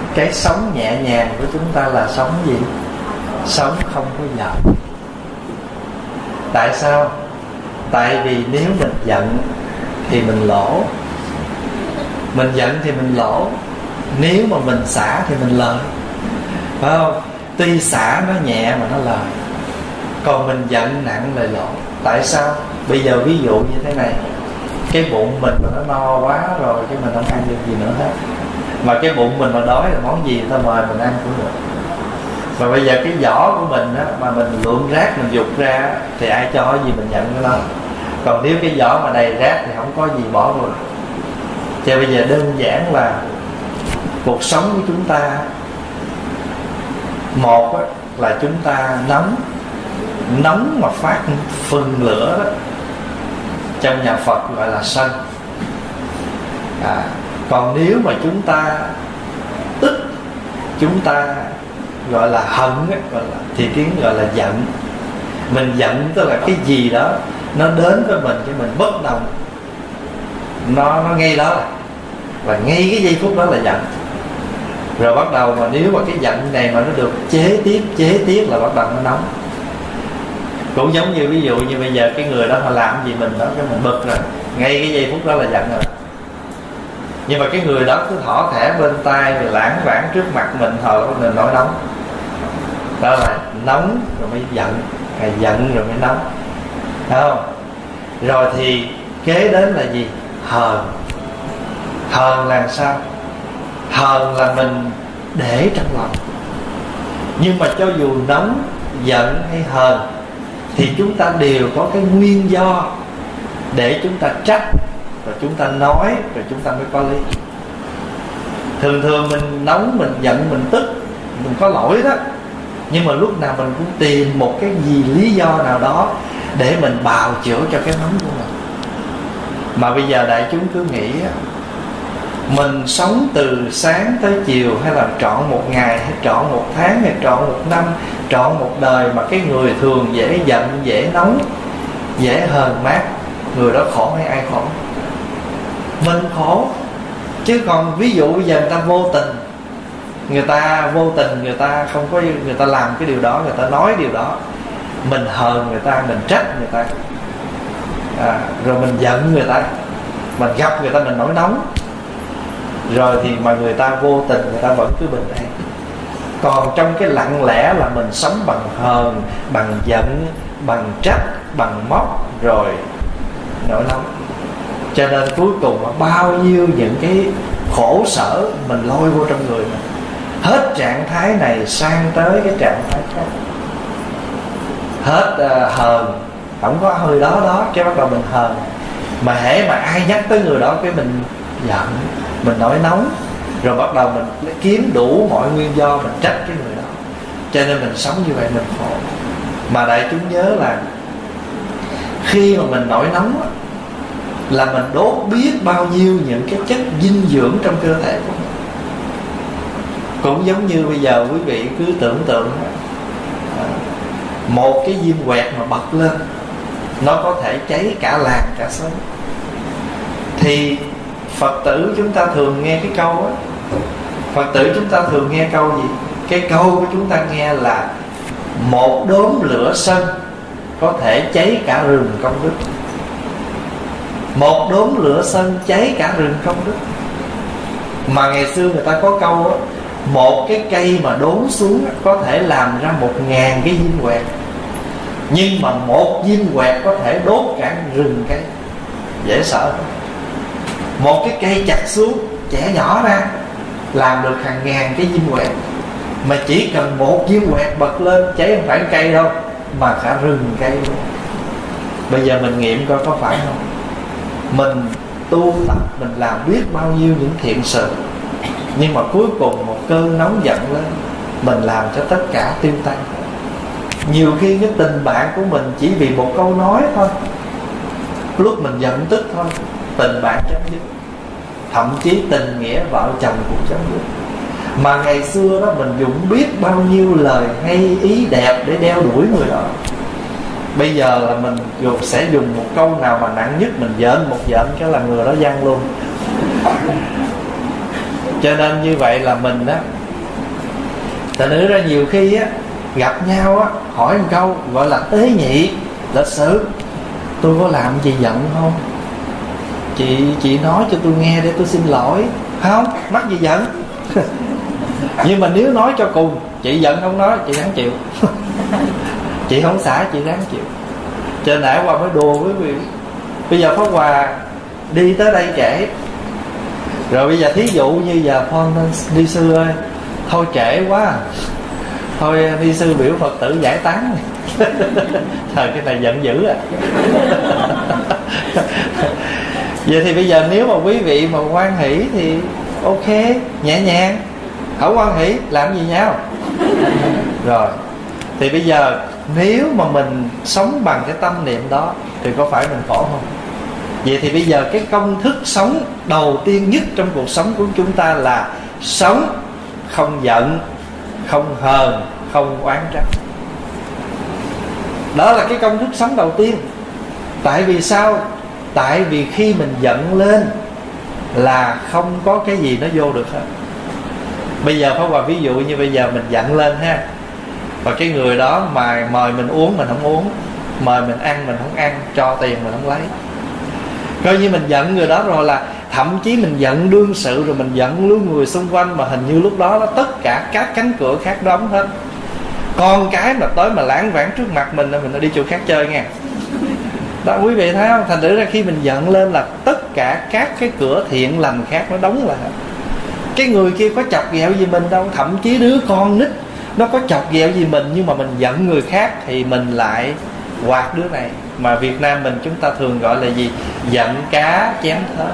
Cái sống nhẹ nhàng của chúng ta là sống gì? Sống không có giận. Tại sao? Tại vì nếu mình giận thì mình lỗ. Mình giận thì mình lỗ. Nếu mà mình xả thì mình lời, phải không? Tuy xả nó nhẹ mà nó lời, còn mình giận nặng lời lỗ. Tại sao? Bây giờ ví dụ như thế này, cái bụng mình mà nó no quá rồi, cái mình không ăn được gì nữa hết. Mà cái bụng mình mà đói là món gì người ta mời mình ăn cũng được. Mà bây giờ cái vỏ của mình á, mà mình lượm rác mình dục ra thì ai cho gì mình nhận cái đó. Còn nếu cái vỏ mà đầy rác thì không có gì bỏ rồi. Cho bây giờ đơn giản là cuộc sống của chúng ta, một á, là chúng ta nóng mà phát phun lửa đó, trong nhà Phật gọi là sân. Còn nếu mà chúng ta tức, chúng ta gọi là hận á, thì tiếng gọi là giận. Mình giận tức là cái gì đó nó đến với mình, cái mình bất đồng, nó ngay đó là, và ngay cái giây phút đó là giận. Rồi bắt đầu mà nếu mà cái giận này mà nó được chế tiết là bắt đầu nó nóng. Cũng giống như ví dụ như bây giờ cái người đó họ làm gì mình đó, cái mình bực rồi, ngay cái giây phút đó là giận rồi. Nhưng mà cái người đó cứ thỏ thẻ bên tai rồi lãng vãng trước mặt mình, hồi đó mình nổi nóng. Đó là nóng rồi mới giận, hay giận rồi mới nóng, thấy không? Rồi thì kế đến là gì? Hờn. Hờn là sao? Hờn là mình để trong lòng. Nhưng mà cho dù nóng, giận hay hờn thì chúng ta đều có cái nguyên do để chúng ta trách, rồi chúng ta nói, rồi chúng ta mới có lý. Thường mình nóng, mình giận, mình tức, mình có lỗi đó. Nhưng mà lúc nào mình cũng tìm một cái gì lý do nào đó để mình bào chữa cho cái nóng của mình. Mà bây giờ đại chúng cứ nghĩ mình sống từ sáng tới chiều, hay là trọn một ngày, hay trọn một tháng, hay trọn một năm, trọn một đời, mà cái người thường dễ giận, dễ nóng, dễ hờn mát, người đó khổ hay ai khổ? Mình khổ. Chứ còn ví dụ bây giờ người ta vô tình, người ta không có, người ta làm cái điều đó, người ta nói điều đó, mình hờn người ta, mình trách người ta, rồi mình giận người ta, mình gặp người ta mình nổi nóng, rồi thì mà người ta vô tình, người ta vẫn cứ bình an. Còn trong cái lặng lẽ là mình sống bằng hờn, bằng giận, bằng trách, bằng móc, rồi nổi nóng. Cho nên cuối cùng bao nhiêu những cái khổ sở mình lôi vô trong người mình. Hết trạng thái này sang tới cái trạng thái khác. Hết hờn, không có hơi đó cái bắt đầu mình hờn. Mà hễ mà ai nhắc tới người đó cái mình giận, mình nổi nóng, rồi bắt đầu mình kiếm đủ mọi nguyên do mình trách cái người đó. Cho nên mình sống như vậy mình khổ. Mà đại chúng nhớ là khi mà mình nổi nóng là mình đốt biết bao nhiêu những cái chất dinh dưỡng trong cơ thể của mình. Cũng giống như bây giờ quý vị cứ tưởng tượng một cái diêm quẹt mà bật lên, nó có thể cháy cả làng cả xóm. Thì Phật tử chúng ta thường nghe cái câu á, Phật tử chúng ta thường nghe câu gì? Cái câu của chúng ta nghe là một đốm lửa sân có thể cháy cả rừng công đức. Một đốm lửa sân cháy cả rừng công đức. Mà ngày xưa người ta có câu á, một cái cây mà đốn xuống có thể làm ra 1000 cái diêm quẹt. Nhưng mà một diêm quẹt có thể đốt cả rừng cây. Dễ sợ không? Một cái cây chặt xuống, chẻ nhỏ ra, làm được hàng ngàn cái diêm quẹt. Mà chỉ cần một diêm quẹt bật lên, cháy không phải cây đâu, mà cả rừng cây luôn. Bây giờ mình nghiệm coi có phải không? Mình tu tập, mình làm biết bao nhiêu những thiện sự, nhưng mà cuối cùng một cơn nóng giận lên, mình làm cho tất cả tiêu tan. Nhiều khi cái tình bạn của mình chỉ vì một câu nói thôi, lúc mình giận tức thôi, tình bạn chấm dứt. Thậm chí tình nghĩa vợ chồng cũng chấm dứt. Mà ngày xưa đó mình dùng biết bao nhiêu lời hay ý đẹp để đeo đuổi người đó. Bây giờ là mình sẽ dùng một câu nào mà nặng nhất, mình giỡn một giỡn cái là người đó văng luôn. Cho nên như vậy là mình đó Thành nữ ra nhiều khi á, gặp nhau á, hỏi một câu gọi là tế nhị lịch sự: tôi có làm gì giận không? Chị nói cho tôi nghe để tôi xin lỗi. Không, mắc gì giận. Nhưng mà nếu nói cho cùng, chị giận không nói, chị ráng chịu. Chị không xả, chị ráng chịu. Cho nãy qua mới đùa với quý vị. Bây giờ Pháp Hòa đi tới đây trễ, rồi bây giờ thí dụ như giờ Ni sư ơi, thôi trễ quá, thôi Ni sư biểu Phật tử giải tán. Trời, cái này giận dữ à. Vậy thì bây giờ nếu mà quý vị mà hoan hỷ thì ok, nhẹ nhàng. Không hoan hỷ làm gì nhau. Rồi thì bây giờ nếu mà mình sống bằng cái tâm niệm đó thì có phải mình khổ không? Vậy thì bây giờ cái công thức sống đầu tiên nhất trong cuộc sống của chúng ta là sống không giận, không hờn, không oán trách. Đó là cái công thức sống đầu tiên. Tại vì sao? Tại vì khi mình giận lên là không có cái gì nó vô được hết. Bây giờ Pháp Hòa ví dụ như bây giờ mình giận lên ha, và cái người đó mà mời mình uống mình không uống, mời mình ăn mình không ăn, cho tiền mình không lấy. Coi như mình giận người đó rồi, là thậm chí mình giận đương sự, rồi mình giận luôn người xung quanh, mà hình như lúc đó tất cả các cánh cửa khác đóng hết. Con cái mà tới mà lãng vãng trước mặt mình nó đi chỗ khác chơi nha. Đó, quý vị thấy không? Thành thử ra khi mình giận lên là tất cả các cái cửa thiện lành khác nó đóng lại. Cái người kia có chọc ghẹo gì mình đâu, thậm chí đứa con nít nó có chọc ghẹo gì mình, nhưng mà mình giận người khác thì mình lại quạt đứa này. Mà Việt Nam mình chúng ta thường gọi là gì? Giận cá chém thớt.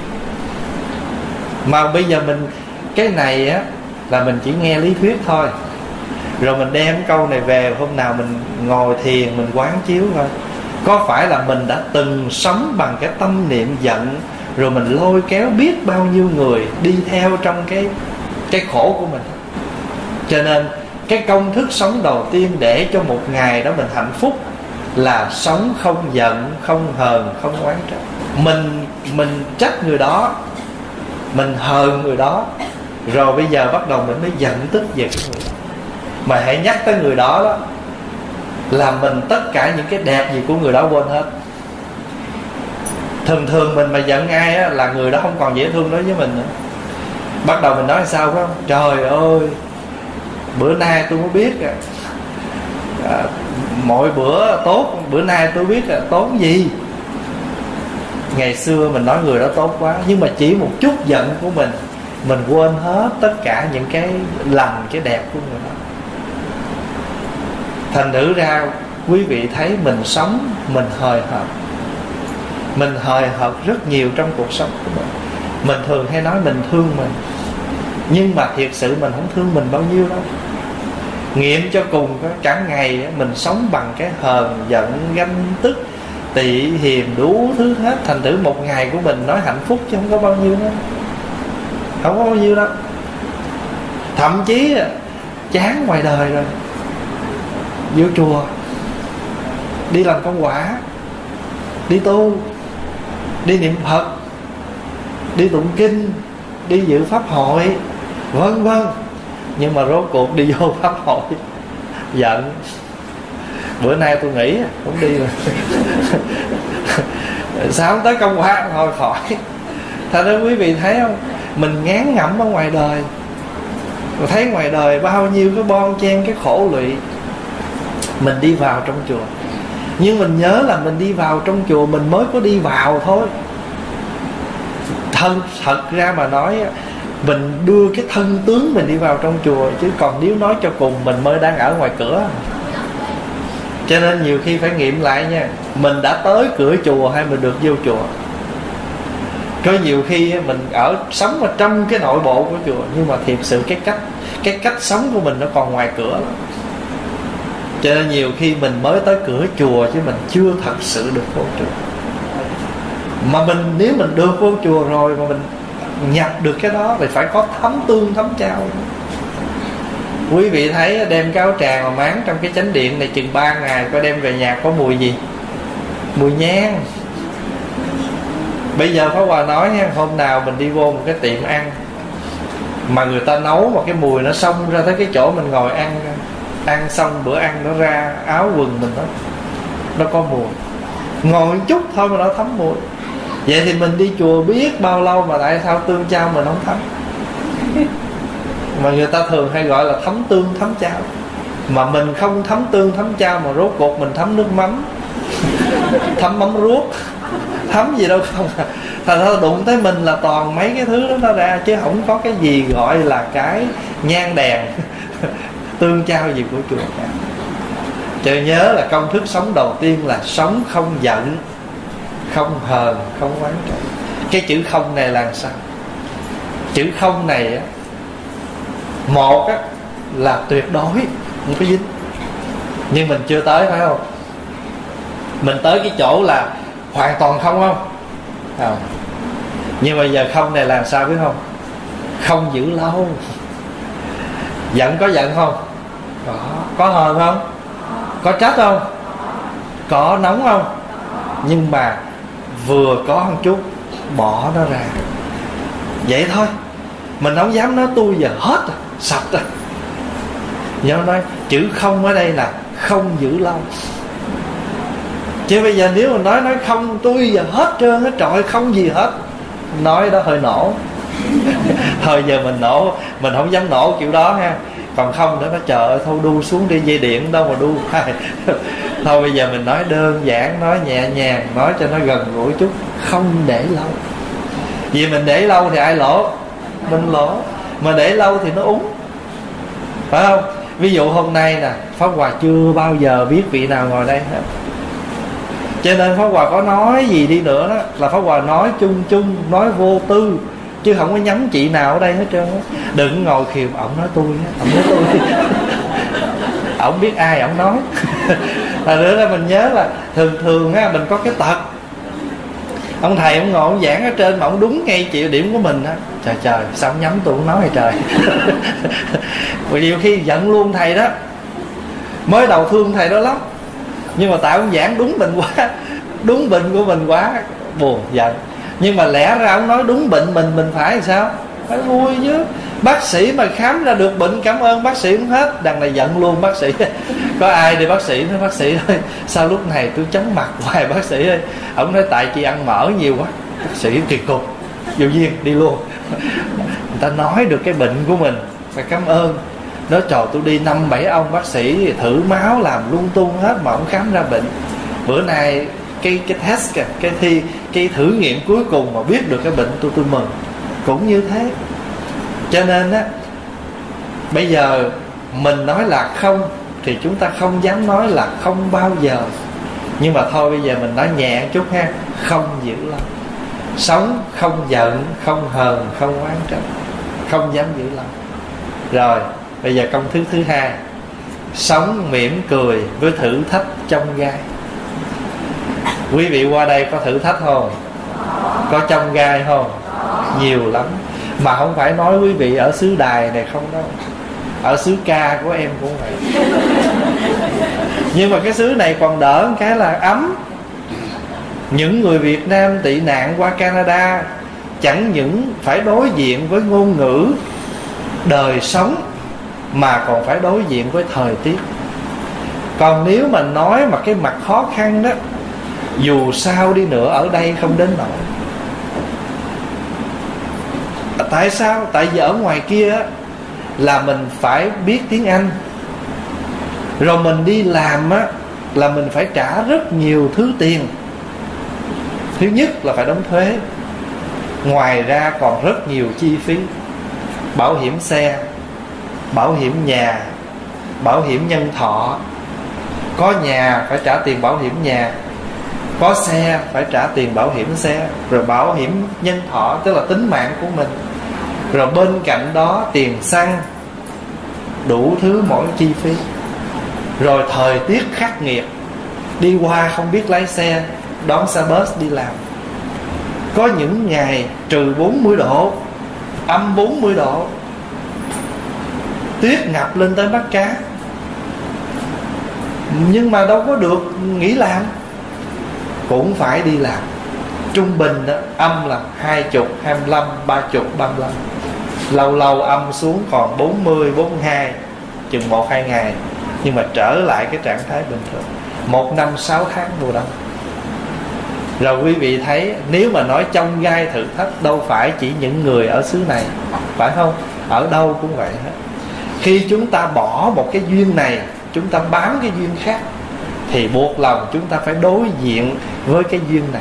Mà bây giờ mình cái này á là mình chỉ nghe lý thuyết thôi, rồi mình đem câu này về, hôm nào mình ngồi thiền mình quán chiếu thôi. Có phải là mình đã từng sống bằng cái tâm niệm giận, rồi mình lôi kéo biết bao nhiêu người đi theo trong cái khổ của mình. Cho nên cái công thức sống đầu tiên để cho một ngày đó mình hạnh phúc là sống không giận, không hờn, không oán trách. Mình trách người đó, mình hờn người đó, rồi bây giờ bắt đầu mình mới giận tức về cái người đó. Mà hãy nhắc tới người đó đó là mình tất cả những cái đẹp gì của người đó quên hết. Thường mình mà giận ai á, là người đó không còn dễ thương đối với mình nữa. Bắt đầu mình nói sao phải không? Trời ơi, bữa nay tôi mới biết mọi bữa tốt, bữa nay tôi biết tốt gì. Ngày xưa mình nói người đó tốt quá, nhưng mà chỉ một chút giận của mình quên hết tất cả những cái lành, cái đẹp của người đó. Thành thử ra quý vị thấy mình sống, mình hời hợt. Mình hời hợt rất nhiều trong cuộc sống của mình. Mình thường hay nói mình thương mình, nhưng mà thiệt sự mình không thương mình bao nhiêu đâu. Nghiệm cho cùng cả ngày mình sống bằng cái hờn, giận, ganh tức, tị hiềm, đủ thứ hết. Thành thử một ngày của mình nói hạnh phúc chứ không có bao nhiêu đâu. Không có bao nhiêu đâu. Thậm chí chán ngoài đời rồi, vô chùa, đi làm công quả, đi tu, đi niệm Phật, đi tụng kinh, đi dự pháp hội, vân vân. Nhưng mà rốt cuộc đi vô pháp hội giận. Bữa nay tôi nghỉ không đi rồi. Sao không tới công quả thôi khỏi. Thật ra quý vị thấy không, mình ngán ngẩm ở ngoài đời, mình thấy ngoài đời bao nhiêu cái bon chen, cái khổ lụy. Mình đi vào trong chùa, nhưng mình nhớ là mình đi vào trong chùa mình mới có đi vào thôi. Thật ra mà nói, mình đưa cái thân tướng mình đi vào trong chùa, chứ còn nếu nói cho cùng mình mới đang ở ngoài cửa. Cho nên nhiều khi phải nghiệm lại nha, mình đã tới cửa chùa hay mình được vô chùa. Có nhiều khi mình sống ở trong cái nội bộ của chùa, nhưng mà thiệt sự cái cách sống của mình nó còn ngoài cửa lắm. Cho nên nhiều khi mình mới tới cửa chùa chứ mình chưa thật sự được vô chùa. Mà nếu mình được vô chùa rồi mà mình nhập được cái đó thì phải có thấm tương thấm trao. Quý vị thấy đem cái áo tràng mà máng trong cái chánh điện này chừng 3 ngày, có đem về nhà có mùi gì? Mùi nhang. Bây giờ Pháp Hòa nói nha, hôm nào mình đi vô một cái tiệm ăn, mà người ta nấu mà cái mùi nó xông ra tới cái chỗ mình ngồi ăn xong bữa ăn nó ra áo quần mình, nó có mùi. Ngồi một chút thôi mà nó thấm mùi. Vậy thì mình đi chùa biết bao lâu mà tại sao tương chao mình không thấm? Mà người ta thường hay gọi là thấm tương thấm chao. Mà mình không thấm tương thấm chao, mà rốt cuộc mình thấm nước mắm, thấm mắm ruốc, thấm gì đâu không à. Thành ra đụng tới mình là toàn mấy cái thứ đó nó ra, chứ không có cái gì gọi là cái nhang đèn tương chao gì của chùa cả. Chớ nhớ là công thức sống đầu tiên là sống không giận, không hờn, không oán trách. Cái chữ không này là sao? Chữ không này á, một á, là tuyệt đối không có dính. Nhưng mình chưa tới, phải không? Mình tới cái chỗ là hoàn toàn không. Nhưng mà giờ không này là sao biết không? Không giữ lâu. Giận có giận không? Có hờn không? Có trách không? Có nóng không? Nhưng mà vừa có một chút bỏ nó ra. Vậy thôi. Mình không dám nói tôi giờ hết rồi, sạch rồi. Nhớ nói chữ không ở đây là không giữ lâu. Chứ bây giờ nếu mà nói không tôi giờ hết trơn hết trọi, không gì hết, nói đó hơi nổ. Thôi giờ mình nổ, mình không dám nổ kiểu đó ha. Còn không nữa nó trời ơi thôi đu xuống đi, dây điện đâu mà đu. Thôi bây giờ mình nói đơn giản, nói nhẹ nhàng, nói cho nó gần gũi chút. Không để lâu. Vì mình để lâu thì ai lỗ? Mình lỗ. Mà để lâu thì nó úng, phải không? Ví dụ hôm nay nè, Pháp Hòa chưa bao giờ biết vị nào ngồi đây hết, cho nên Pháp Hòa có nói gì đi nữa đó là Pháp Hòa nói chung chung, nói vô tư, chứ không có nhắm chị nào ở đây hết trơn á. Đừng ngồi khiều ổng nói tôi, ổng nói tôi. Ổng biết ai ổng nói. Là nữa là mình nhớ là thường á, mình có cái tật. Ông thầy ông ngồi ông giảng ở trên mà ông đúng ngay chịu điểm của mình á. Trời sao ông nhắm tôi ông nói hay trời. Vì nhiều khi giận luôn thầy đó. Mới đầu thương thầy đó lắm, nhưng mà tại ông giảng đúng bệnh quá, đúng bệnh của mình quá, buồn giận. Nhưng mà lẽ ra ông nói đúng bệnh mình phải làm sao? Phải vui chứ. Bác sĩ mà khám ra được bệnh cảm ơn bác sĩ cũng hết. Đằng này giận luôn bác sĩ. Có ai đi bác sĩ nói bác sĩ ơi sao lúc này tôi chóng mặt hoài bác sĩ ơi. Ông nói tại chị ăn mỡ nhiều quá. Bác sĩ kỳ cục, vô duyên đi luôn. Người ta nói được cái bệnh của mình, phải cảm ơn. Nói trời tôi đi 5-7 ông bác sĩ thử máu làm lung tung hết mà ông khám ra bệnh. Bữa nay cái test kìa, cái thi, cái thử nghiệm cuối cùng mà biết được cái bệnh tôi mừng. Cũng như thế. Cho nên á, bây giờ mình nói là không thì chúng ta không dám nói là không bao giờ. Nhưng mà thôi bây giờ mình nói nhẹ một chút ha. Không giữ lâu. Sống không giận, không hờn, không oán trách, không dám giữ lâu. Rồi bây giờ công thức thứ hai, sống mỉm cười với thử thách trong gai. Quý vị qua đây có thử thách không? Có trong gai không? Nhiều lắm. Mà không phải nói quý vị ở xứ Đài này không đâu, ở xứ Ca của em cũng vậy. Nhưng mà cái xứ này còn đỡ một cái là ấm. Những người Việt Nam tị nạn qua Canada chẳng những phải đối diện với ngôn ngữ, đời sống, mà còn phải đối diện với thời tiết. Còn nếu mà nói mà cái mặt khó khăn đó, dù sao đi nữa ở đây không đến nỗi. Tại sao? Tại vì ở ngoài kia á, là mình phải biết tiếng Anh. Rồi mình đi làm á, là mình phải trả rất nhiều thứ tiền. Thứ nhất là phải đóng thuế. Ngoài ra còn rất nhiều chi phí. Bảo hiểm xe, bảo hiểm nhà, bảo hiểm nhân thọ. Có nhà phải trả tiền bảo hiểm nhà, có xe phải trả tiền bảo hiểm xe. Rồi bảo hiểm nhân thọ tức là tính mạng của mình. Rồi bên cạnh đó tiền xăng, đủ thứ mỗi chi phí. Rồi thời tiết khắc nghiệt, đi qua không biết lái xe, đón xe bus đi làm. Có những ngày trừ 40 độ, âm 40 độ, tuyết ngập lên tới mắt cá. Nhưng mà đâu có được nghỉ làm, cũng phải đi làm. Trung bình đó, âm là 20, 25, 30, 35. Lâu lâu âm xuống còn 40, 42, chừng 1-2 ngày, nhưng mà trở lại cái trạng thái bình thường. 1 năm 6 tháng mùa đông. Rồi quý vị thấy, nếu mà nói trong gai thử thách, đâu phải chỉ những người ở xứ này, phải không? Ở đâu cũng vậy hết. Khi chúng ta bỏ một cái duyên này, chúng ta bám cái duyên khác, thì buộc lòng chúng ta phải đối diện với cái duyên này.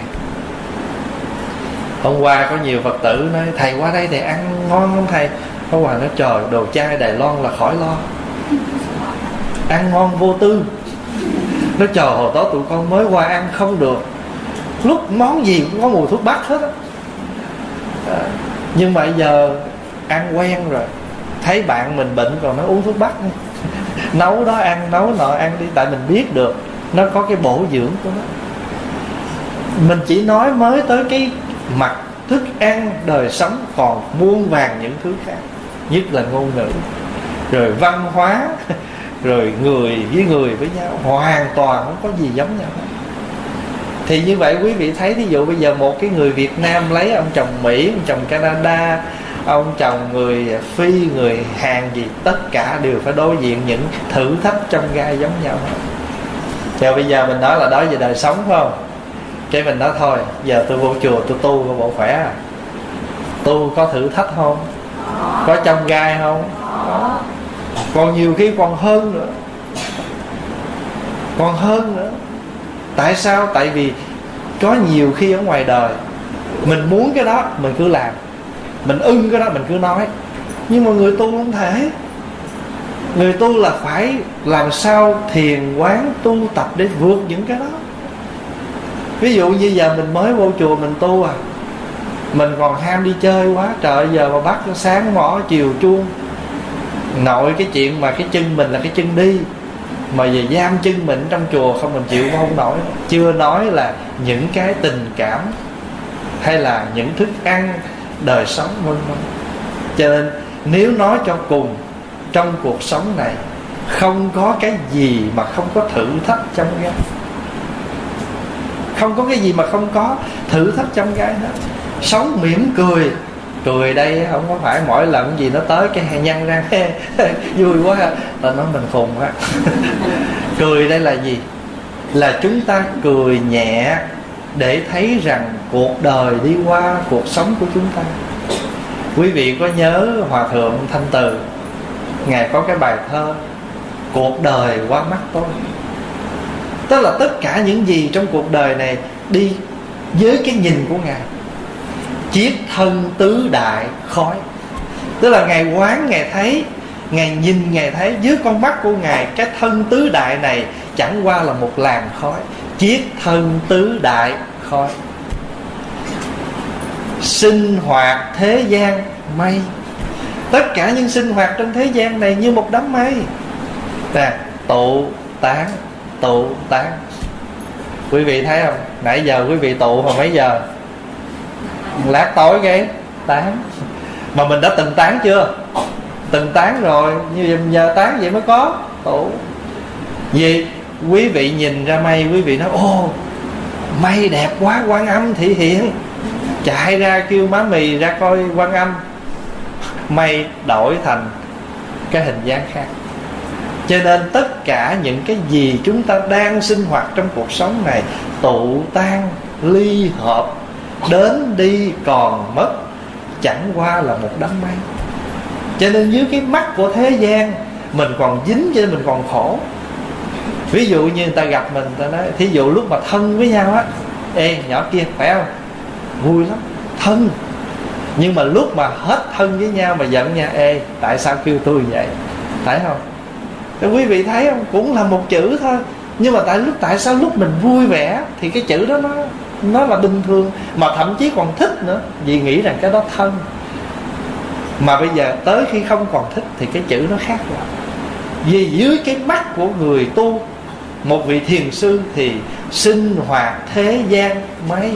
Hôm qua có nhiều Phật tử nói: thầy qua đây thầy ăn ngon không thầy? Pháp Hòa nói: trời, đồ chay Đài Loan là khỏi lo, ăn ngon vô tư. Nói: trời, hồi đó tụi con mới qua ăn không được, lúc món gì cũng có mùi thuốc bắc hết á. Nhưng mà giờ ăn quen rồi, thấy bạn mình bệnh còn nó uống thuốc bắc đi. Nấu đó ăn, nấu nọ ăn đi. Tại mình biết được nó có cái bổ dưỡng của nó. Mình chỉ nói mới tới cái mặt thức ăn, đời sống, còn muôn vàng những thứ khác. Nhất là ngôn ngữ, rồi văn hóa, rồi người với nhau, hoàn toàn không có gì giống nhau. Thì như vậy quý vị thấy, thí dụ bây giờ một cái người Việt Nam lấy ông chồng Mỹ, ông chồng Canada, ông chồng người Phi, người Hàn gì, tất cả đều phải đối diện những thử thách trong gai giống nhau. Rồi bây giờ mình nói là đó về đời sống, phải không? Cái mình nói thôi, giờ tôi vô chùa tôi tu có bộ khỏe à? Tu có thử thách không? Có trong gai không? Còn nhiều khi còn hơn nữa. Còn hơn nữa. Tại sao? Tại vì có nhiều khi ở ngoài đời mình muốn cái đó mình cứ làm, mình ưng cái đó mình cứ nói. Nhưng mà người tu không thể. Người tu là phải làm sao thiền quán tu tập để vượt những cái đó. Ví dụ như giờ mình mới vô chùa mình tu à, mình còn ham đi chơi quá. Trời, giờ mà bắt sáng mỏ chiều chuông, nội cái chuyện mà cái chân mình là cái chân đi, mà về giam chân mình trong chùa không, mình chịu không nổi. Chưa nói là những cái tình cảm hay là những thức ăn, đời sống vân vân. Cho nên nếu nói cho cùng, trong cuộc sống này không có cái gì mà không có thử thách trong gai. Không có cái gì mà không có thử thách trong gai hết. Sống mỉm cười. Cười đây không có phải mỗi lần gì nó tới cái nhăn răng vui quá ha, ta nói mình khùng quá. Cười đây là gì? Là chúng ta cười nhẹ để thấy rằng cuộc đời đi qua, cuộc sống của chúng ta. Quý vị có nhớ Hòa Thượng Thanh Từ, Ngài có cái bài thơ Cuộc đời qua mắt tôi. Tức là tất cả những gì trong cuộc đời này đi với cái nhìn của Ngài. Chiết thân tứ đại khói. Tức là Ngài quán, Ngài thấy, Ngài nhìn, Ngài thấy dưới con mắt của Ngài, cái thân tứ đại này chẳng qua là một làn khói. Chiết thân tứ đại khói. Sinh hoạt thế gian mây. Tất cả những sinh hoạt trong thế gian này như một đám mây nè, tụ tán, tụ tán. Quý vị thấy không? Nãy giờ quý vị tụ mà mấy giờ? Lát tối cái tán. Mà mình đã từng tán chưa? Từng tán rồi, như giờ tán vậy mới có tụ. Vì quý vị nhìn ra mây, quý vị nói: ô, mây đẹp quá, Quan Âm thị hiện. Chạy ra kêu má mì ra coi Quan Âm. Mây đổi thành cái hình dáng khác. Cho nên tất cả những cái gì chúng ta đang sinh hoạt trong cuộc sống này, tụ tan, ly hợp, đến đi còn mất, chẳng qua là một đám mây. Cho nên dưới cái mắt của thế gian mình còn dính, cho nên mình còn khổ. Ví dụ như người ta gặp mình, người ta nói, thí dụ lúc mà thân với nhau á: ê nhỏ kia phải không? Vui lắm, thân. Nhưng mà lúc mà hết thân với nhau mà giận nha: ê tại sao kêu tôi vậy? Phải không? Thì quý vị thấy không? Cũng là một chữ thôi. Nhưng mà tại sao lúc mình vui vẻ thì cái chữ đó nó là bình thường, mà thậm chí còn thích nữa, vì nghĩ rằng cái đó thân. Mà bây giờ tới khi không còn thích thì cái chữ nó khác rồi. Vì dưới cái mắt của người tu, một vị thiền sư, thì sinh hoạt thế gian mấy.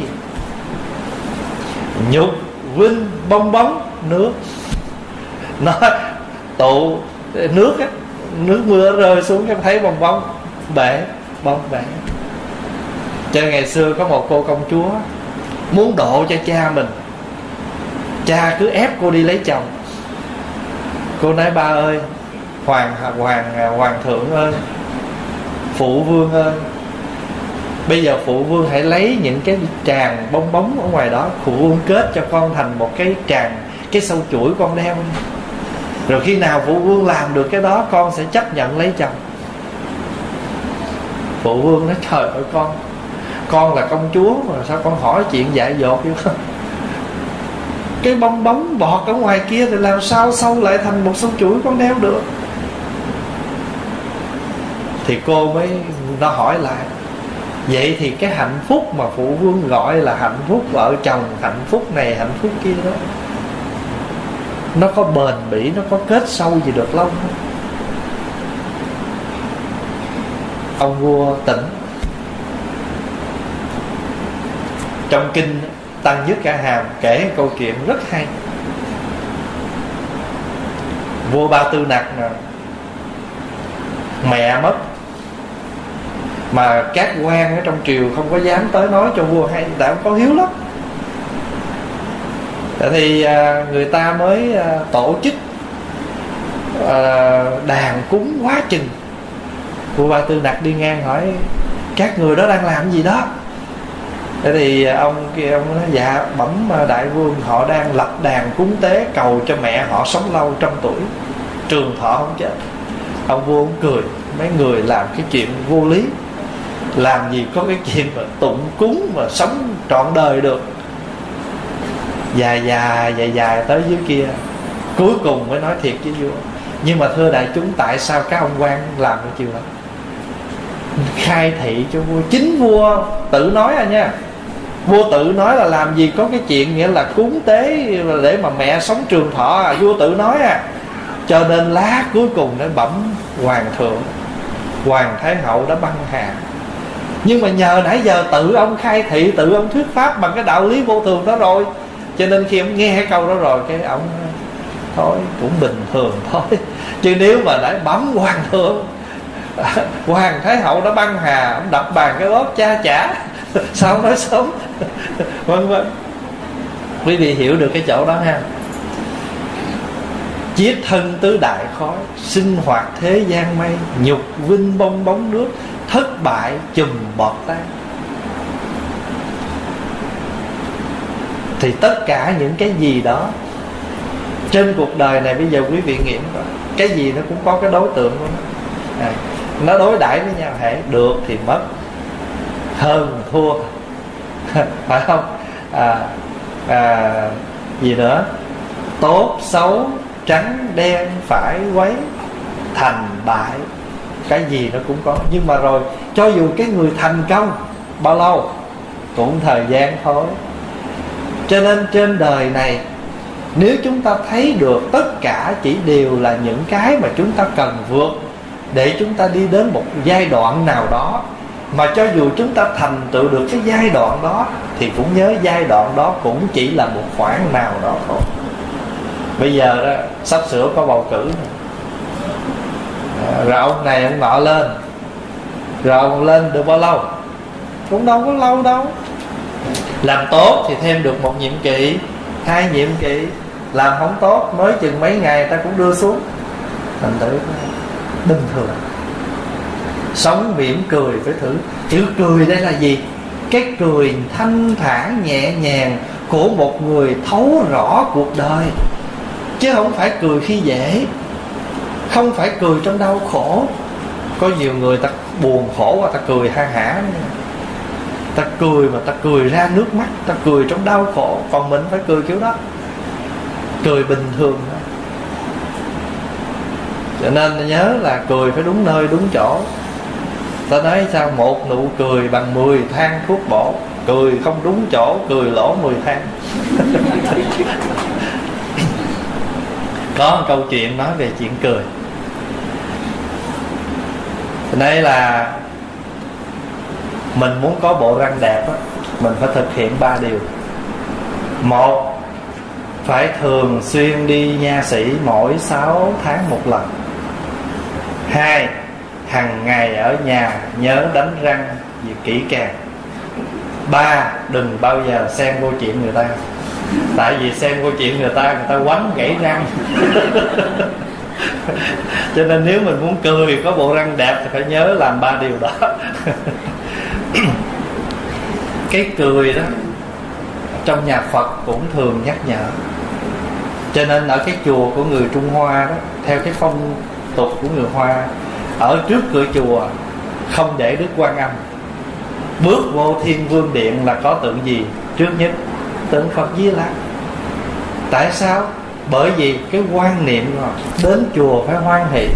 Nhục vinh bong bóng nước. Nó tụ nước á, nước mưa rơi xuống cái thấy bong bóng bể, bong bể. Cho ngày xưa có một cô công chúa muốn độ cho cha mình, cha cứ ép cô đi lấy chồng. Cô nói: ba ơi, hoàng thượng ơi, phụ vương ơi, bây giờ phụ vương hãy lấy những cái tràng bong bóng ở ngoài đó, phụ vương kết cho con thành một cái tràng, cái sâu chuỗi con đeo. Rồi khi nào phụ vương làm được cái đó, con sẽ chấp nhận lấy chồng. Phụ vương nói: trời ơi, con là công chúa mà sao con hỏi chuyện dại dột vậy không? Cái bong bóng bọt ở ngoài kia thì làm sao sâu lại thành một sâu chuỗi con đeo được? Thì cô mới, nó hỏi lại: vậy thì cái hạnh phúc mà phụ vương gọi là hạnh phúc vợ chồng, hạnh phúc này hạnh phúc kia đó, nó có bền bỉ, nó có kết sâu gì được lâu không? Ông vua tỉnh. Trong kinh Tăng Nhất Cả Hàm kể câu chuyện rất hay. Vua Ba Tư Nặc mẹ mất, mà các quan ở trong triều không có dám tới nói cho vua hay, tại ông có hiếu lắm. Thì người ta mới tổ chức đàn cúng quá chừng. Vua Ba Tư Nặc đi ngang hỏi: các người đó đang làm gì đó? Thế thì ông kia ông nói: dạ bẩm đại vương, họ đang lập đàn cúng tế cầu cho mẹ họ sống lâu 100 tuổi, trường thọ không chết. Ông vua ông cười: mấy người làm cái chuyện vô lý, làm gì có cái chuyện mà tụng cúng mà sống trọn đời được. Dài tới dưới kia, cuối cùng mới nói thiệt với vua: nhưng mà thưa đại chúng, tại sao các ông quan làm cái chuyện đó? Khai thị cho vua. Chính vua tự nói nha. Vua tự nói là làm gì có cái chuyện nghĩa là cúng tế để mà mẹ sống trường thọ. Vua tự nói Cho nên lá cuối cùng nó bẩm hoàng thượng, hoàng thái hậu đã băng hà. Nhưng mà nhờ nãy giờ tự ông khai thị, tự ông thuyết pháp bằng cái đạo lý vô thường đó rồi, cho nên khi ông nghe cái câu đó rồi, cái ông thôi cũng bình thường thôi. Chứ nếu mà đã bấm hoàng thượng, hoàng thái hậu đã băng hà, ông đập bàn cái gót cha chả sao ông nói sớm. Vân vân. Quý vị hiểu được cái chỗ đó ha. Chiết thân tứ đại khói, sinh hoạt thế gian mây, nhục vinh bong bóng nước, thất bại chùm bọt tan. Thì tất cả những cái gì đó trên cuộc đời này, bây giờ quý vị nghiệm coi, cái gì nó cũng có cái đối tượng của nó. Nó đối đãi với nhau, hễ được thì mất, hơn thua, phải không? Gì nữa, tốt xấu, trắng đen, phải quấy, thành bại, cái gì nó cũng có. Nhưng mà rồi cho dù cái người thành công bao lâu cũng thời gian thôi. Cho nên trên đời này, nếu chúng ta thấy được tất cả chỉ đều là những cái mà chúng ta cần vượt để chúng ta đi đến một giai đoạn nào đó, mà cho dù chúng ta thành tựu được cái giai đoạn đó, thì cũng nhớ giai đoạn đó cũng chỉ là một khoảng nào đó thôi. Bây giờ đó, sắp sửa có bầu cử rồi ông này ông nọ lên, rồi ông lên được bao lâu? Cũng đâu có lâu đâu. Làm tốt thì thêm được 1 nhiệm kỳ, 2 nhiệm kỳ. Làm không tốt mới chừng mấy ngày ta cũng đưa xuống. Thành thử bình thường. Sống mỉm cười phải thử. Chữ cười đây là gì? Cái cười thanh thản nhẹ nhàng của một người thấu rõ cuộc đời, chứ không phải cười khi dễ, không phải cười trong đau khổ. Có nhiều người ta buồn khổ và ta cười ha hả, ta cười mà ta cười ra nước mắt, ta cười trong đau khổ. Còn mình phải cười kiểu đó, cười bình thường đó. Cho nên nhớ là cười phải đúng nơi đúng chỗ. Ta nói sao? 1 nụ cười bằng 10 thang thuốc bổ. Cười không đúng chỗ, cười lỗ 10 thang. Có một câu chuyện nói về chuyện cười. Đây là mình muốn có bộ răng đẹp á, mình phải thực hiện 3 điều. 1, phải thường xuyên đi nha sĩ mỗi 6 tháng 1 lần. 2, hàng ngày ở nhà nhớ đánh răng gì kỹ càng. 3, đừng bao giờ xen vô chuyện người ta. Tại vì xen vô chuyện người ta quánh gãy răng. Cho nên nếu mình muốn cười có bộ răng đẹp thì phải nhớ làm 3 điều đó. Cái cười đó trong nhà Phật cũng thường nhắc nhở. Cho nên ở cái chùa của người Trung Hoa đó, theo cái phong tục của người Hoa, ở trước cửa chùa không để Đức Quan Âm. Bước vô Thiên Vương Điện là có tượng gì? Trước nhất tượng Phật Di Lặc. Tại sao? Bởi vì cái quan niệm rồi, đến chùa phải hoan hỷ.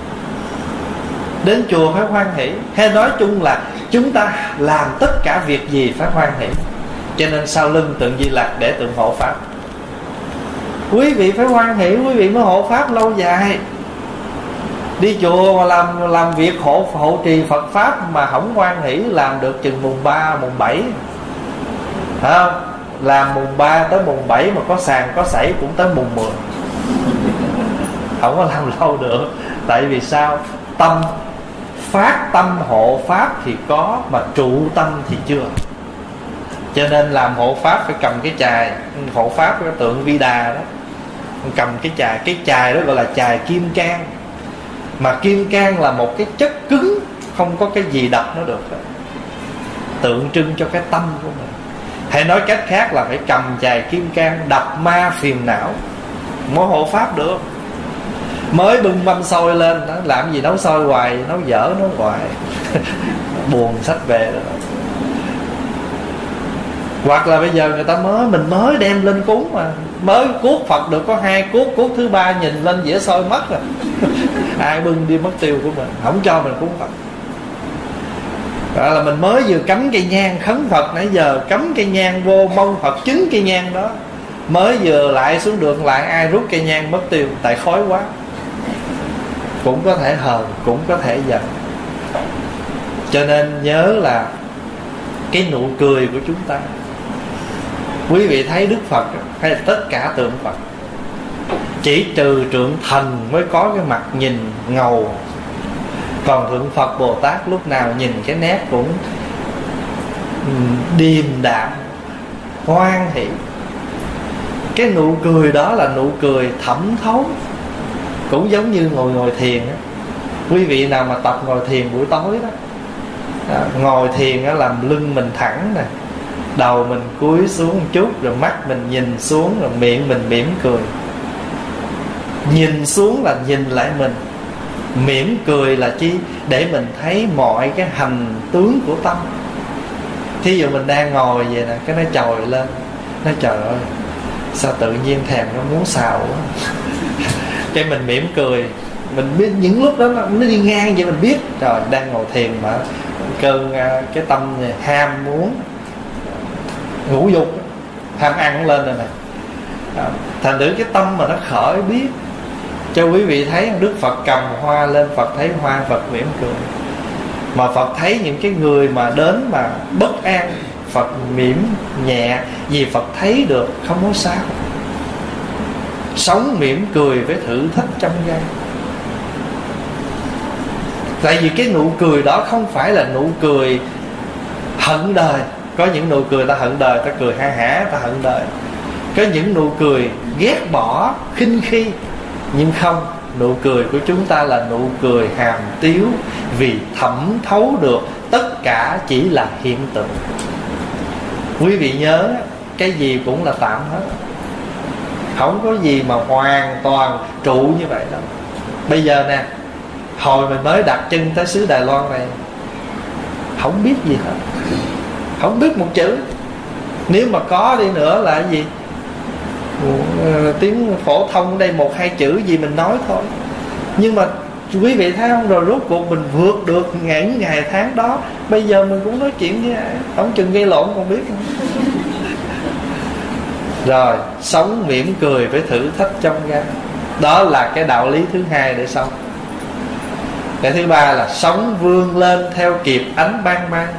Đến chùa phải hoan hỷ. Hay nói chung là chúng ta làm tất cả việc gì phải hoan hỷ. Cho nên sau lưng tượng Di Lặc để tượng hộ Pháp. Quý vị phải hoan hỷ, quý vị mới hộ Pháp lâu dài. Đi chùa mà làm việc hộ trì Phật Pháp mà không hoan hỷ, làm được chừng mùng 3, mùng 7, không? Làm mùng 3 tới mùng 7 mà có sàn có sảy cũng tới mùng 10. Không có làm lâu được. Tại vì sao? Phát tâm hộ Pháp thì có, mà trụ tâm thì chưa. Cho nên làm hộ Pháp phải cầm cái chài. Hộ Pháp cái tượng Vi Đà đó, cầm cái chài. Cái chài đó gọi là chài kim cang. Mà kim cang là một cái chất cứng, không có cái gì đập nó được đó. Tượng trưng cho cái tâm của mình. Hay nói cách khác là phải cầm chài kim cang đập ma phiền não mới hộ Pháp được. Mới bưng mâm xôi lên đó, làm gì nấu xôi hoài, nấu dở nấu hoài. Buồn sách về rồi. Hoặc là bây giờ người ta mình mới đem lên cúng mà, mới cuốc Phật được có 2 cuốc thứ 3 nhìn lên dĩa xôi mất rồi. Ai bưng đi mất tiêu của mình, không cho mình cúng Phật. Gọi là mình mới vừa cắm cây nhang khấn Phật, nãy giờ cắm cây nhang vô mong Phật chứng cây nhang đó, mới vừa lại xuống đường lại ai rút cây nhang mất tiêu, tại khói quá. Cũng có thể hờn, cũng có thể giận. Cho nên nhớ là cái nụ cười của chúng ta. Quý vị thấy Đức Phật hay là tất cả tượng Phật, chỉ trừ Trượng Thần mới có cái mặt nhìn ngầu. Còn Thượng Phật Bồ Tát lúc nào nhìn cái nét cũng điềm đạm, hoan hỷ. Cái nụ cười đó là nụ cười thẩm thấu. Cũng giống như ngồi thiền á. Quý vị nào mà tập ngồi thiền buổi tối đó, ngồi thiền á, làm lưng mình thẳng nè, đầu mình cúi xuống một chút, rồi mắt mình nhìn xuống, rồi miệng mình mỉm cười. Nhìn xuống là nhìn lại mình, mỉm cười là chi? Để mình thấy mọi cái hành tướng của tâm. Thí dụ mình đang ngồi vậy nè, cái nó trồi lên, nó trời ơi sao tự nhiên thèm nó muốn xào quá. Cái mình mỉm cười. Mình biết những lúc đó nó đi ngang vậy mình biết trời đang ngồi thiền mà cơn cái tâm này, ham muốn ngũ dục, ham ăn lên rồi này. Thành thử cái tâm mà nó khởi biết. Cho quý vị thấy Đức Phật cầm hoa lên, Phật thấy hoa Phật mỉm cười. Mà Phật thấy những cái người mà đến mà bất an, Phật mỉm nhẹ. Vì Phật thấy được, không có sao. Sống mỉm cười với thử thách trong gai. Tại vì cái nụ cười đó không phải là nụ cười hận đời. Có những nụ cười ta hận đời, ta cười ha hả, ta hận đời. Có những nụ cười ghét bỏ, khinh khi. Nhưng không, nụ cười của chúng ta là nụ cười hàm tiếu. Vì thẩm thấu được tất cả chỉ là hiện tượng. Quý vị nhớ, cái gì cũng là tạm hết. Không có gì mà hoàn toàn trụ như vậy đâu. Bây giờ nè, hồi mình mới đặt chân tới xứ Đài Loan này, không biết gì hết, không biết một chữ. Nếu mà có đi nữa là cái gì, tiếng phổ thông ở đây 1-2 chữ gì mình nói thôi. Nhưng mà quý vị thấy không, rồi rốt cuộc mình vượt được ngày tháng đó. Bây giờ mình cũng nói chuyện với ai, không chừng gây lộn còn biết không. Rồi sống mỉm cười với thử thách trong gai. Đó là cái đạo lý thứ hai để sống. Cái thứ ba là sống vươn lên theo kịp ánh ban mai.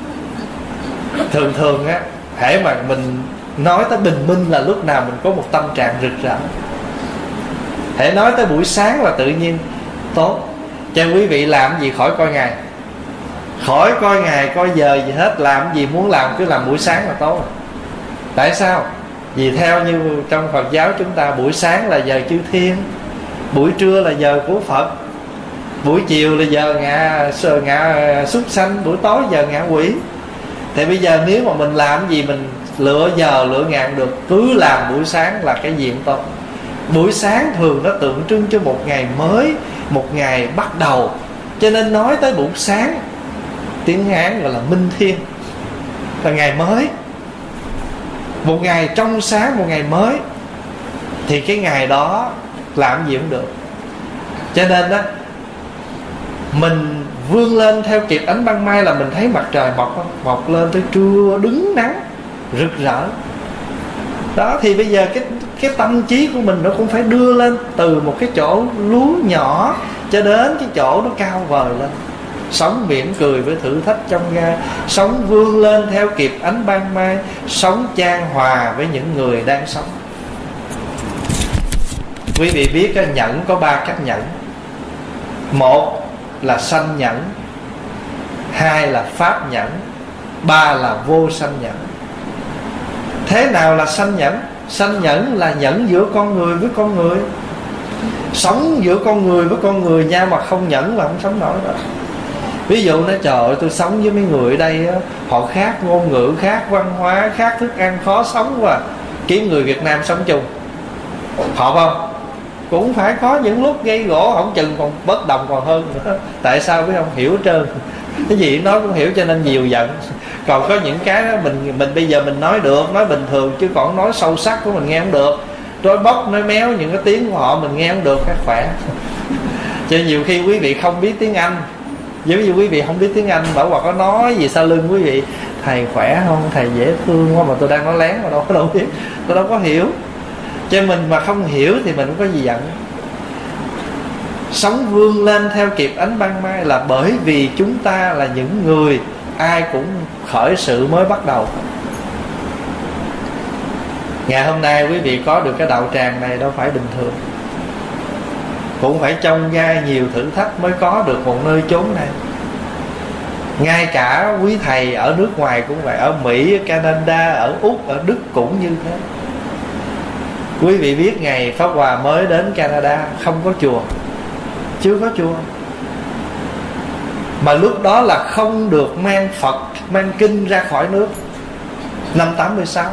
Thường á, hễ mà mình nói tới bình minh là lúc nào mình có một tâm trạng rực rỡ. Hễ nói tới buổi sáng là tự nhiên tốt. Cho quý vị làm gì khỏi coi ngày, khỏi coi ngày coi giờ gì hết. Làm gì muốn làm cứ làm buổi sáng là tốt. Tại sao? Vì theo như trong Phật giáo chúng ta, buổi sáng là giờ chư thiên, buổi trưa là giờ của Phật, buổi chiều là giờ ngạ súc sanh, buổi tối giờ ngạ quỷ. Thì bây giờ nếu mà mình làm gì mình lựa giờ lựa ngạn được, cứ làm buổi sáng là cái gì cũng tốt. Buổi sáng thường nó tượng trưng cho một ngày mới, một ngày bắt đầu. Cho nên nói tới buổi sáng, tiếng Hán gọi là minh thiên, là ngày mới, một ngày trong sáng, một ngày mới. Thì cái ngày đó làm gì cũng được. Cho nên đó, mình vươn lên theo kịp ánh ban mai là mình thấy mặt trời mọc lên tới trưa đứng nắng rực rỡ. Đó thì bây giờ cái tâm trí của mình nó cũng phải đưa lên từ một cái chỗ lú nhỏ cho đến cái chỗ nó cao vời lên. Sống mỉm cười với thử thách trong gai, sống vươn lên theo kịp ánh ban mai, sống chan hòa với những người đang sống. Quý vị biết nhẫn có 3 cách nhẫn. Một là sanh nhẫn, 2 là pháp nhẫn, 3 là vô sanh nhẫn. Thế nào là sanh nhẫn? Sanh nhẫn là nhẫn giữa con người với con người. Sống giữa con người với con người nha, mà không nhẫn là không sống nổi đâu. Ví dụ nói trời ơi, tôi sống với mấy người ở đây á, họ khác ngôn ngữ, khác văn hóa, khác thức ăn, khó sống quá. Kiếm người Việt Nam sống chung, hợp không? Cũng phải có những lúc gây gỗ, không chừng còn bất đồng còn hơn nữa. Tại sao biết không? Hiểu hết trơn, cái gì nói cũng hiểu cho nên nhiều giận. Còn có những cái đó mình bây giờ mình nói được, nói bình thường, chứ còn nói sâu sắc của mình nghe không được. Nói bóc, nói méo những cái tiếng của họ mình nghe không được, phải khỏe. Cho nhiều khi quý vị không biết tiếng Anh, giống như quý vị không biết tiếng Anh, bảo hoặc có nói gì sau lưng quý vị, thầy khỏe không, thầy dễ thương quá, mà tôi đang nói lén mà đâu biết, tôi đâu có hiểu. Cho mình mà không hiểu thì mình không có gì giận. Sống vươn lên theo kịp ánh ban mai là bởi vì chúng ta là những người ai cũng khởi sự mới bắt đầu. Ngày hôm nay quý vị có được cái đạo tràng này đâu phải bình thường, cũng phải trong gai nhiều thử thách mới có được một nơi chốn này. Ngay cả quý thầy ở nước ngoài cũng vậy, ở Mỹ, ở Canada, ở Úc, ở Đức cũng như thế. Quý vị biết ngày Pháp Hòa mới đến Canada không có chùa, chưa có chùa, mà lúc đó là không được mang Phật, mang kinh ra khỏi nước. Năm 86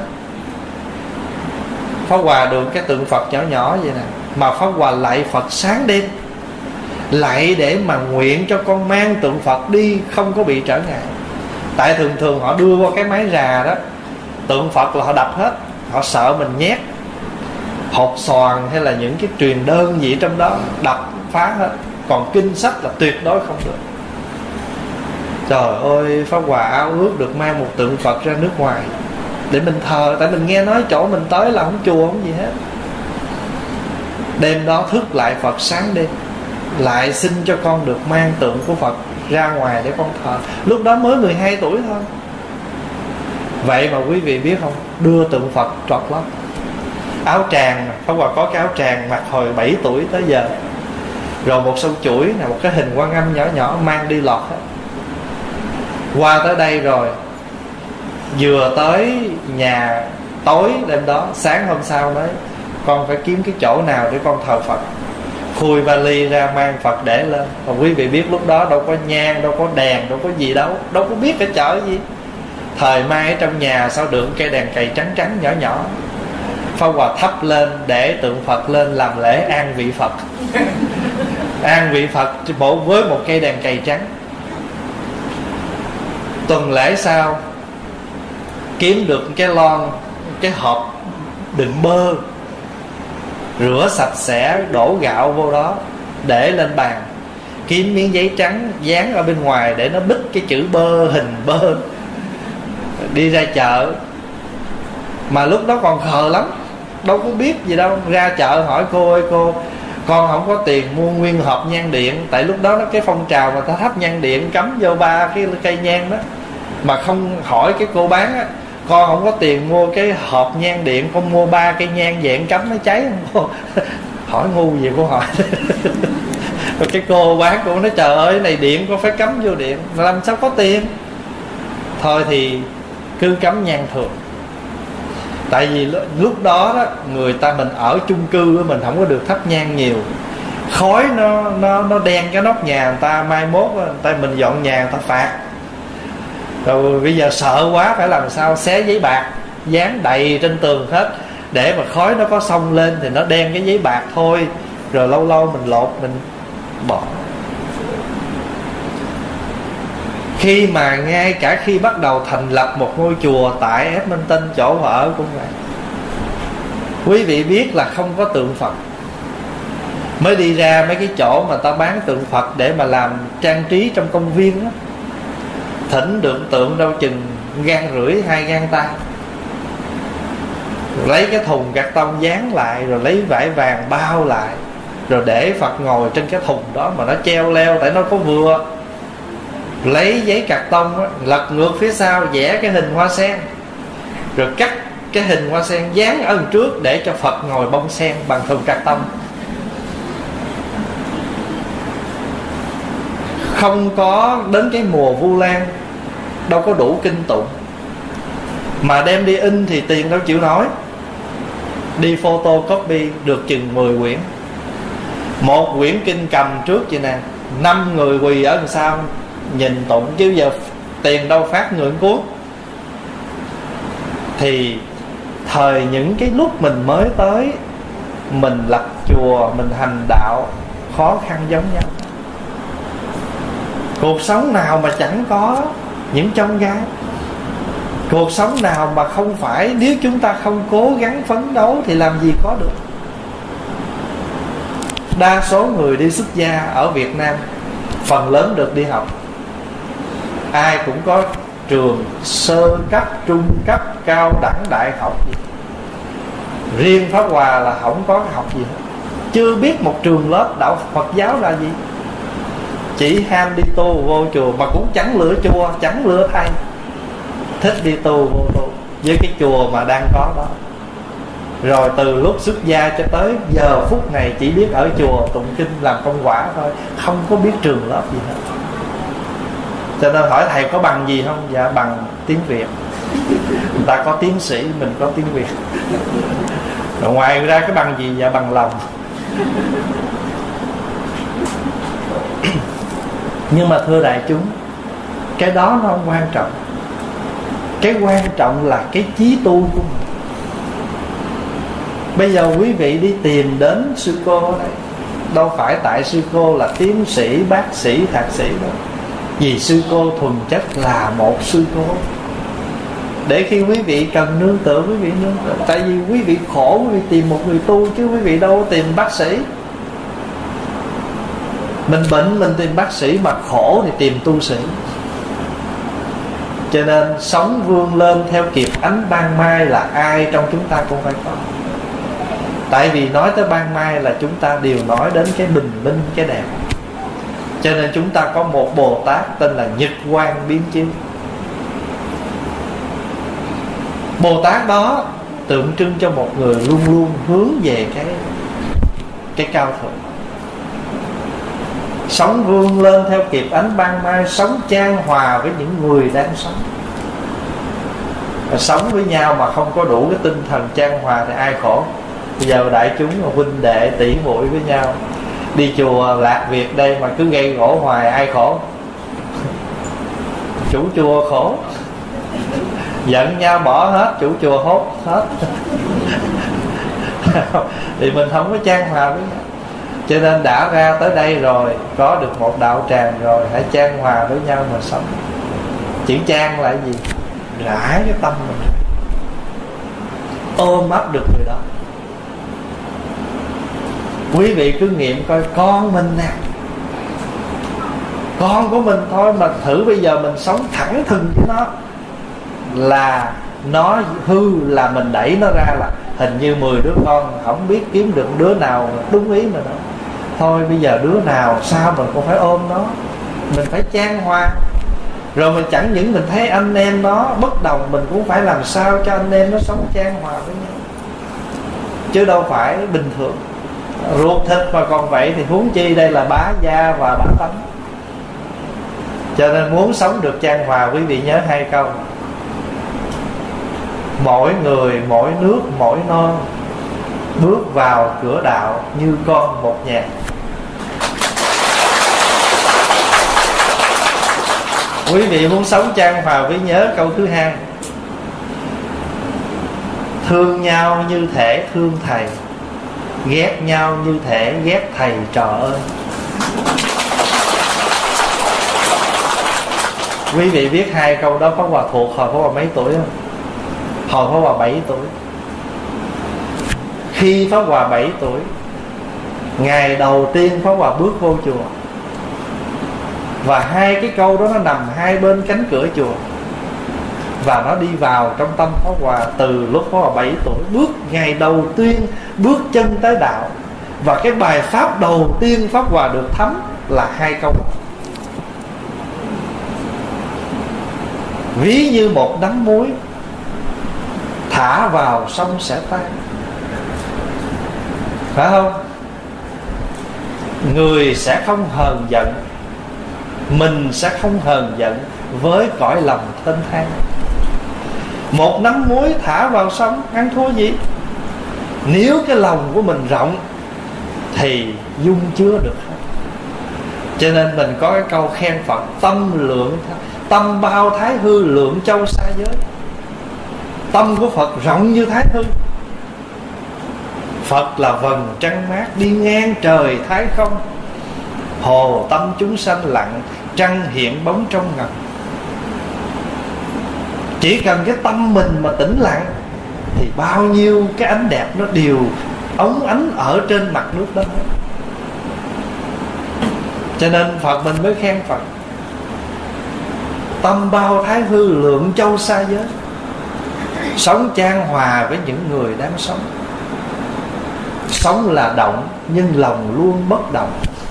Pháp Hòa được cái tượng Phật nhỏ nhỏ vậy nè, mà Pháp Hòa lạy Phật sáng đêm, lạy để mà nguyện cho con mang tượng Phật đi không có bị trở ngại. Tại thường họ đưa qua cái máy rà đó, tượng Phật là họ đập hết, họ sợ mình nhét hột xoàn hay là những cái truyền đơn gì trong đó, đập phá hết. Còn kinh sách là tuyệt đối không được. Trời ơi, Pháp Hòa ao ước được mang một tượng Phật ra nước ngoài để mình thờ. Tại mình nghe nói chỗ mình tới là không chùa không gì hết. Đêm đó thức lại Phật sáng đêm, lại xin cho con được mang tượng của Phật ra ngoài để con thờ. Lúc đó mới 12 tuổi thôi. Vậy mà quý vị biết không, đưa tượng Phật trọt lắm. Áo tràng, Pháp Hòa có cái áo tràng mặc hồi 7 tuổi tới giờ. Rồi một sâu chuỗi nè, một cái hình Quan Âm nhỏ nhỏ mang đi lọt hết. Qua tới đây rồi, vừa tới nhà tối đêm đó, sáng hôm sau nói con phải kiếm cái chỗ nào để con thờ Phật. Khui vali ra mang Phật để lên. Mà quý vị biết lúc đó đâu có nhang, đâu có đèn, đâu có gì đâu có biết cái chợ gì. Thời mai ở trong nhà sao được cây đèn cầy trắng trắng nhỏ nhỏ. Pháp Hòa thắp lên để tượng Phật lên làm lễ an vị Phật. An vị Phật bộ với một cây đèn cầy trắng. Tuần lễ sau kiếm được cái lon, cái hộp đựng bơ, rửa sạch sẽ, đổ gạo vô đó, để lên bàn. Kiếm miếng giấy trắng dán ở bên ngoài để nó bích cái chữ bơ, hình bơ. Đi ra chợ, mà lúc đó còn khờ lắm, đâu có biết gì đâu. Ra chợ hỏi cô ơi cô, con không có tiền mua nguyên hộp nhang điện. Tại lúc đó cái phong trào mà ta thắp nhang điện cắm vô 3 cái cây nhang đó, mà không hỏi cái cô bán á, con không có tiền mua cái hộp nhang điện, con mua 3 cây nhang dạng cắm nó cháy không? Hỏi ngu gì cô hỏi. Rồi cái cô bán cô nói trời ơi này điện con phải cắm vô điện, làm sao có tiền. Thôi thì cứ cắm nhang thường. Tại vì lúc đó, người ta mình ở chung cư mình không có được thắp nhang nhiều, khói nó đen cái nóc nhà người ta, mai mốt người ta mình dọn nhà người ta phạt. Rồi bây giờ sợ quá phải làm sao, xé giấy bạc dán đầy trên tường hết, để mà khói nó có xông lên thì nó đen cái giấy bạc thôi, rồi lâu lâu mình lột mình bỏ. Khi mà ngay cả khi bắt đầu thành lập một ngôi chùa tại Edmonton, chỗ họ ở cũng vậy. Quý vị biết là không có tượng Phật, mới đi ra mấy cái chỗ mà ta bán tượng Phật để mà làm trang trí trong công viên đó, thỉnh được tượng đâu chừng gang rưỡi 2 gang tay, lấy cái thùng cạc tông dán lại, rồi lấy vải vàng bao lại, rồi để Phật ngồi trên cái thùng đó mà nó treo leo, tại nó có vừa. Lấy giấy cạc tông đó, lật ngược phía sau vẽ cái hình hoa sen, rồi cắt cái hình hoa sen dán ở đằng trước để cho Phật ngồi bông sen bằng thùng cạc tông. Không có đến cái mùa Vu Lan đâu có đủ kinh tụng, mà đem đi in thì tiền đâu chịu nổi. Đi photocopy được chừng 10 quyển. Một quyển kinh cầm trước vậy nè, 5 người quỳ ở đằng sau nhìn tụng, chứ giờ tiền đâu phát người cuốn. Thì thời những cái lúc mình mới tới, mình lập chùa, mình hành đạo, khó khăn giống nhau. Cuộc sống nào mà chẳng có những chông gai? Cuộc sống nào mà không phải nếu chúng ta không cố gắng phấn đấu thì làm gì có được. Đa số người đi xuất gia ở Việt Nam phần lớn được đi học. Ai cũng có trường sơ cấp, trung cấp, cao đẳng, đại học gì. Riêng Pháp Hòa là không có học gì hết, chưa biết một trường lớp đạo Phật giáo là gì. Chỉ ham đi tu vô chùa, mà cũng chẳng lựa chùa, chẳng lựa thầy, thích đi tu vô tu với cái chùa mà đang có đó. Rồi từ lúc xuất gia cho tới giờ phút này chỉ biết ở chùa tụng kinh làm công quả thôi, không có biết trường lớp gì hết. Cho nên hỏi thầy có bằng gì không? Dạ bằng tiếng Việt. Người ta có tiến sĩ, mình có tiếng Việt. Rồi ngoài ra cái bằng gì? Dạ bằng lòng. Nhưng mà thưa đại chúng, cái đó nó không quan trọng. Cái quan trọng là cái chí tu của mình. Bây giờ quý vị đi tìm đến sư cô đây, đâu phải tại sư cô là tiến sĩ, bác sĩ, thạc sĩ đâu. Vì sư cô thuần chất là một sư cô, để khi quý vị cần nương tựa, quý vị nương tựa. Tại vì quý vị khổ, quý vị tìm một người tu, chứ quý vị đâu có tìm bác sĩ. Mình bệnh mình tìm bác sĩ, mà khổ thì tìm tu sĩ. Cho nên sống vươn lên theo kịp ánh ban mai là ai trong chúng ta cũng phải có. Tại vì nói tới ban mai là chúng ta đều nói đến cái bình minh, cái đẹp. Cho nên chúng ta có một Bồ Tát tên là Nhật Quang Biến Chiếu. Bồ Tát đó tượng trưng cho một người luôn luôn hướng về cái cao thượng, sống vươn lên theo kịp ánh ban mai, sống chan hòa với những người đang sống. Và sống với nhau mà không có đủ cái tinh thần chan hòa thì ai khổ? Bây giờ đại chúng huynh đệ tỷ muội với nhau, đi chùa Lạc Việt đây mà cứ gây gỗ hoài, ai khổ? Chủ chùa khổ, giận nhau bỏ hết, chủ chùa hốt hết. Thì mình không có chan hòa với nhau. Cho nên đã ra tới đây rồi, có được một đạo tràng rồi, hãy chan hòa với nhau mà sống. Chữ chan là gì? Rải cái tâm mình, ôm ấp được người đó. Quý vị cứ nghiệm coi con mình nè, con của mình thôi, mà thử bây giờ mình sống thẳng thừng với nó, là nó hư là mình đẩy nó ra, là hình như 10 đứa con không biết kiếm được đứa nào đúng ý mình đâu. Thôi bây giờ đứa nào sao mình cũng phải ôm nó, mình phải chan hòa. Rồi mình chẳng những mình thấy anh em nó bất đồng, mình cũng phải làm sao cho anh em nó sống chan hòa với nhau, chứ đâu phải bình thường. Ruột thịt mà còn vậy thì huống chi đây là bá gia và bá tánh. Cho nên muốn sống được chan hòa, quý vị nhớ 2 câu: mỗi người, mỗi nước, mỗi nơi bước vào cửa đạo như con một nhà. Quý vị muốn sống chan hòa với nhớ câu thứ hai: thương nhau như thể thương thầy, ghét nhau như thể ghét thầy trò ơi. Quý vị biết hai câu đó Pháp Hòa thuộc hồi Pháp Hòa mấy tuổi không? Hồi Pháp Hòa 7 tuổi. Khi Pháp Hòa 7 tuổi, ngày đầu tiên Pháp Hòa bước vô chùa, và hai cái câu đó nó nằm hai bên cánh cửa chùa, và nó đi vào trong tâm Pháp Hòa từ lúc Pháp Hòa 7 tuổi. Bước ngày đầu tiên bước chân tới đạo, và cái bài pháp đầu tiên Pháp Hòa được thấm là hai câu đó. Ví như một nắm muối thả vào sông sẽ tan, phải không? Người sẽ không hờn giận, mình sẽ không hờn giận với cõi lòng thênh thang. Một nắm muối thả vào sông ăn thua gì? Nếu cái lòng của mình rộng thì dung chứa được. Cho nên mình có cái câu khen Phật: tâm bao thái hư, lượng châu xa giới. Tâm của Phật rộng như thái hư. Phật là vầng trăng mát đi ngang trời thái không. Hồ tâm chúng sanh lặng, trăng hiện bóng trong ngầm. Chỉ cần cái tâm mình mà tĩnh lặng thì bao nhiêu cái ánh đẹp nó đều óng ánh ở trên mặt nước đó. Cho nên Phật mình mới khen Phật: tâm bao thái hư, lượng châu xa giới. Sống chan hòa với những người đang sống. Sống là động, nhưng lòng luôn bất động.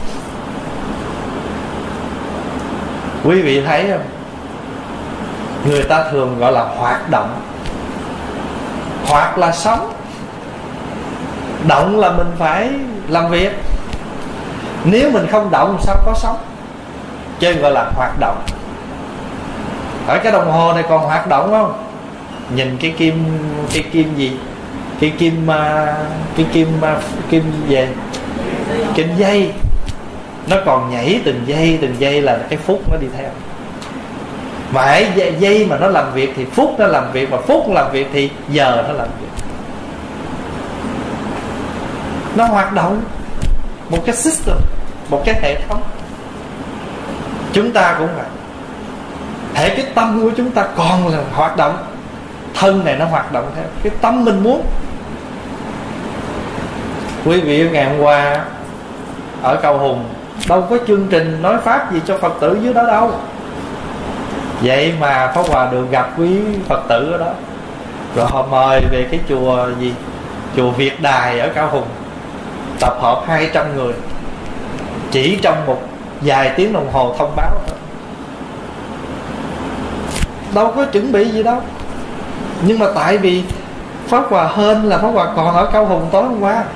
Quý vị thấy không? Người ta thường gọi là hoạt động. Hoạt là sống, động là mình phải làm việc. Nếu mình không động sao có sống? Cho nên gọi là hoạt động. Ở cái đồng hồ này còn hoạt động không? Nhìn cái kim gì? Cái kim về kim dây, nó còn nhảy từng giây là cái phút nó đi theo. Mà giây mà nó làm việc thì phút nó làm việc, mà phút làm việc thì giờ nó làm việc. Nó hoạt động, một cái system, một cái hệ thống. Chúng ta cũng vậy. Thể cái tâm của chúng ta còn là hoạt động, thân này nó hoạt động theo cái tâm mình muốn. Quý vị ngày hôm qua ở Cầu Hùng đâu có chương trình nói pháp gì cho Phật tử dưới đó đâu. Vậy mà Pháp Hòa được gặp quý Phật tử ở đó, rồi họ mời về cái chùa gì, chùa Việt Đài ở Cao Hùng, tập hợp 200 người chỉ trong một vài tiếng đồng hồ thông báo thôi. Đâu có chuẩn bị gì đâu. Nhưng mà tại vì Pháp Hòa hên là Pháp Hòa còn ở Cao Hùng tối hôm qua,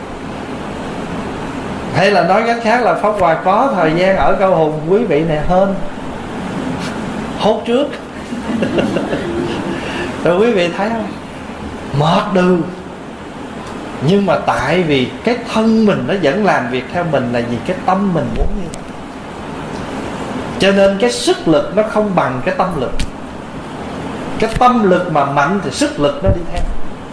hay là nói cách khác là Pháp Hòa có thời gian ở Cao Hùng, quý vị này hên hốt trước. Rồi quý vị thấy không? Mệt đừ. Nhưng mà tại vì cái thân mình nó vẫn làm việc theo mình, là vì cái tâm mình muốn như vậy. Cho nên cái sức lực nó không bằng cái tâm lực. Cái tâm lực mà mạnh thì sức lực nó đi theo.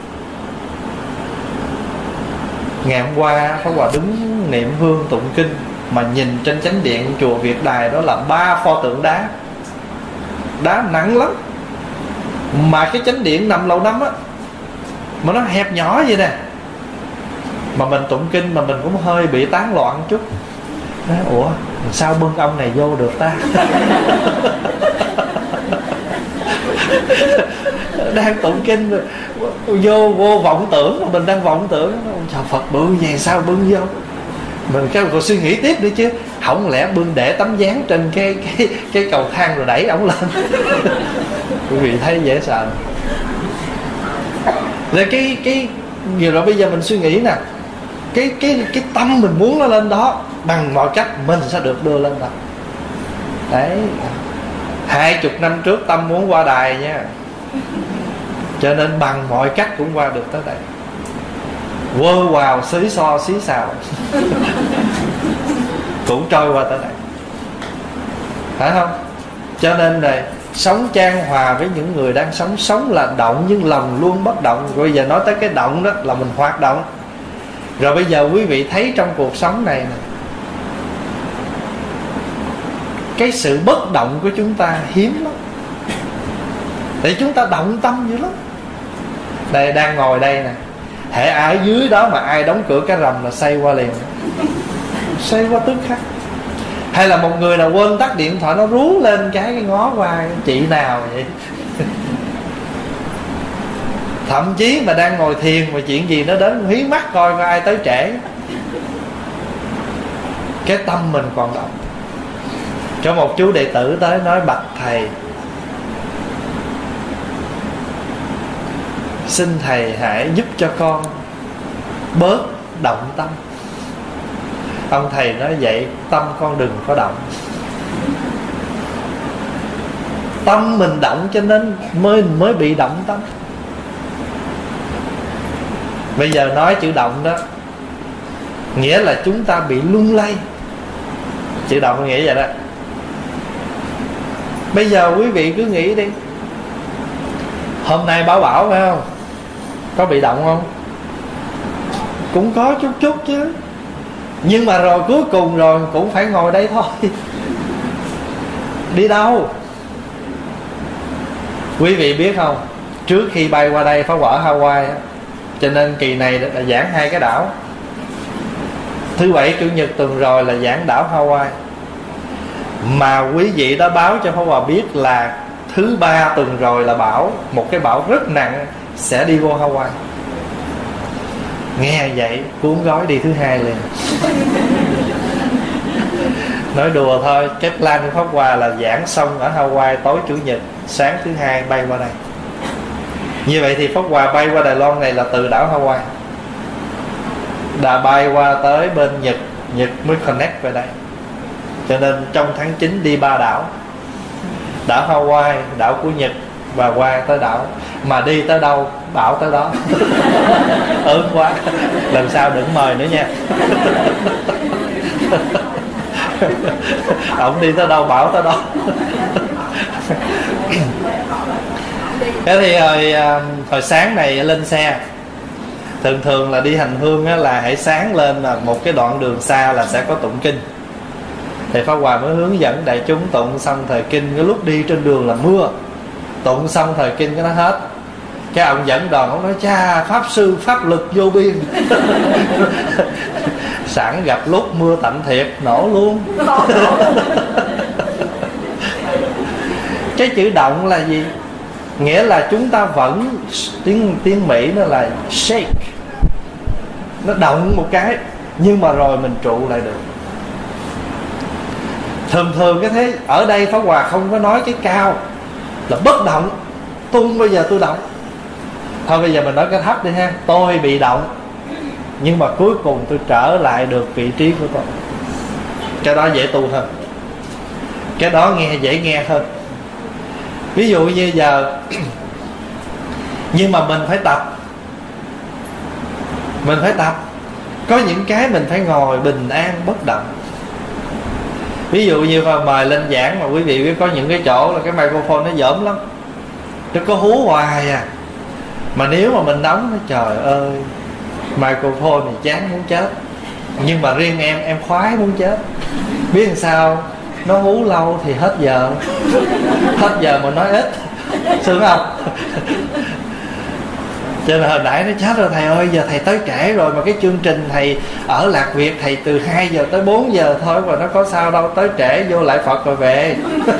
Ngày hôm qua Pháp Hòa đứng niệm hương tụng kinh, mà nhìn trên chánh điện chùa Việt Đài đó là 3 pho tượng đá. Đá nặng lắm. Mà cái chánh điện nằm lầu năm á, mà nó hẹp nhỏ vậy nè. Mà mình tụng kinh mà mình cũng hơi bị tán loạn chút. Nói, ủa sao bưng ông này vô được ta? Đang tụng kinh rồi vô vọng tưởng, mà mình đang vọng tưởng. Ông trời Phật bự vậy sao bưng vô? Mình còn suy nghĩ tiếp nữa chứ. Không lẽ bưng để tấm dáng trên cái cầu thang rồi đẩy ổng lên? Quý vị thấy dễ sợ. Rồi cái nhiều rồi bây giờ mình suy nghĩ nè, cái tâm mình muốn nó lên đó, bằng mọi cách mình sẽ được đưa lên đó. Đấy, 20 năm trước tâm muốn qua đài nha, cho nên bằng mọi cách cũng qua được tới đây. Quơ quào xí xo xí xào cũng trôi qua tới đây, phải không? Cho nên là sống chan hòa với những người đang sống. Sống là động nhưng lòng luôn bất động. Rồi bây giờ nói tới cái động đó là mình hoạt động. Rồi bây giờ quý vị thấy trong cuộc sống này nè, cái sự bất động của chúng ta hiếm lắm. Để chúng ta động tâm dữ lắm. Đây đang ngồi đây nè, hễ ở dưới đó mà ai đóng cửa cái rầm là xoay qua liền, xoay qua tức khắc. Hay là một người nào quên tắt điện thoại, nó rú lên cái ngó qua chị nào vậy. Thậm chí mà đang ngồi thiền mà chuyện gì nó đến hí mắt coi ai tới trễ, cái tâm mình còn động. Cho một chú đệ tử tới nói: bạch thầy, xin thầy hãy giúp cho con bớt động tâm. Ông thầy nói: vậy tâm con đừng có động. Tâm mình động cho nên mới bị động tâm. Bây giờ nói chữ động đó nghĩa là chúng ta bị lung lay. Chữ động nghĩa vậy đó. Bây giờ quý vị cứ nghĩ đi, hôm nay bão phải không? Có bị động không? Cũng có chút chút chứ. Nhưng mà rồi cuối cùng rồi cũng phải ngồi đây thôi. Đi đâu? Quý vị biết không, trước khi bay qua đây Pháp Hòa ở Hawaii, cho nên kỳ này là giảng 2 cái đảo. Thứ Bảy Chủ nhật tuần rồi là giảng đảo Hawaii. Mà quý vị đã báo cho Pháp Hòa biết là thứ Ba tuần rồi là bão, một cái bão rất nặng sẽ đi vô Hawaii. Nghe vậy cuốn gói đi thứ Hai liền. Nói đùa thôi, cái plan của Pháp Hòa là giảng xong ở Hawaii tối Chủ nhật, sáng thứ Hai bay qua đây. Như vậy thì Pháp Hòa bay qua Đài Loan này là từ đảo Hawaii, đã bay qua tới bên Nhật, Nhật mới connect về đây. Cho nên trong tháng 9 đi 3 đảo: đảo Hawaii, đảo của Nhật và qua tới đảo. Mà đi tới đâu bảo tới đó. Ớn quá, lần sau đừng mời nữa nha. Ông đi tới đâu bảo tới đó. Thế thì hồi sáng này lên xe, thường là đi hành hương á, là hãy sáng lên là một cái đoạn đường xa là sẽ có tụng kinh. Thì Pháp Hòa mới hướng dẫn đại chúng tụng xong thời kinh. Cái lúc đi trên đường là mưa, tụng xong thời kinh cái nó hết. Cái ông dẫn đoàn ông nói: cha, pháp sư pháp lực vô biên. Sẵn gặp lúc mưa tạnh thiệt, nổ luôn. Cái chữ động là gì? Nghĩa là chúng ta vẫn, tiếng Mỹ nó là shake, nó động một cái nhưng mà rồi mình trụ lại được. Thường cái thế. Ở đây Pháp Hòa không có nói cái cao là bất động, tôi không bao giờ tôi động. Thôi bây giờ mình nói cái thấp đi ha. Tôi bị động nhưng mà cuối cùng tôi trở lại được vị trí của tôi. Cái đó dễ tu hơn, cái đó dễ nghe hơn. Ví dụ như giờ nhưng mà mình phải tập. Mình phải tập. Có những cái mình phải ngồi bình an bất động. Ví dụ như mà mời lên giảng mà quý vị biết có những cái chỗ là cái microphone nó dởm lắm, nó có hú hoài à. Mà nếu mà mình đóng nó, trời ơi, microphone thì chán muốn chết. Nhưng mà riêng em khoái muốn chết. Biết làm sao? Nó hú lâu thì hết giờ. Hết giờ mà nói ít, sướng không? Cho nên hồi nãy nó chết rồi thầy ơi, giờ thầy tới trễ rồi. Mà cái chương trình thầy ở Lạc Việt thầy từ 2 giờ tới 4 giờ thôi, và nó có sao đâu, tới trễ vô lại Phật rồi về.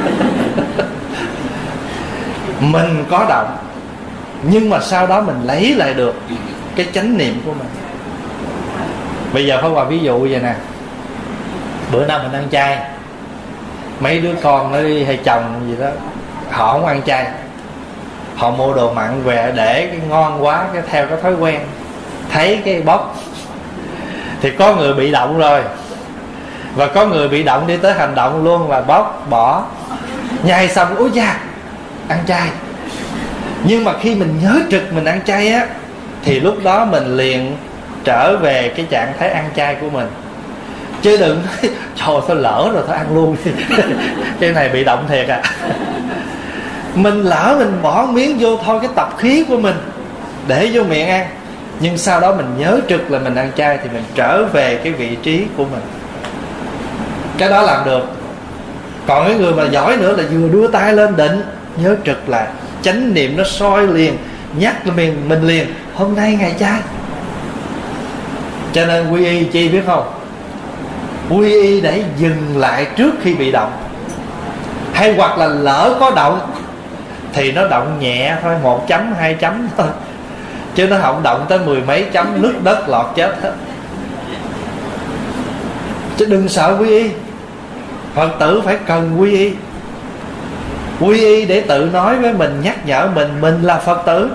Mình có động, nhưng mà sau đó mình lấy lại được cái chánh niệm của mình. Bây giờ Pháp Hòa ví dụ vậy nè. Bữa nay mình ăn chay, mấy đứa con nó đi hay chồng gì đó, họ không ăn chay, họ mua đồ mặn về để cái ngon quá, cái theo cái thói quen, thấy cái bóc. Thì có người bị động rồi, và có người bị động đi tới hành động luôn là bóc bỏ. Nhai xong ôi da ăn chay. Nhưng mà khi mình nhớ trực mình ăn chay á, thì lúc đó mình liền trở về cái trạng thái ăn chay của mình. Chứ đừng nói trời thôi lỡ rồi thôi ăn luôn. Cái này bị động thiệt à. Mình lỡ mình bỏ miếng vô thôi, cái tập khí của mình để vô miệng ăn, nhưng sau đó mình nhớ trực là mình ăn chay, thì mình trở về cái vị trí của mình. Cái đó làm được. Còn cái người mà giỏi nữa là vừa đưa tay lên định, nhớ trực lại, chánh niệm nó soi liền, nhắc mình liền, hôm nay ngày chay. Cho nên quy y chi biết không? Quy y để dừng lại trước khi bị động. Hay hoặc là lỡ có động thì nó động nhẹ thôi, 1 chấm 2 chấm thôi, chứ nó không động tới 10 mấy chấm, nứt đất lọt chết hết. Chứ đừng sợ quy y. Phật tử phải cần quy y. Quy y để tự nói với mình, nhắc nhở mình là Phật tử.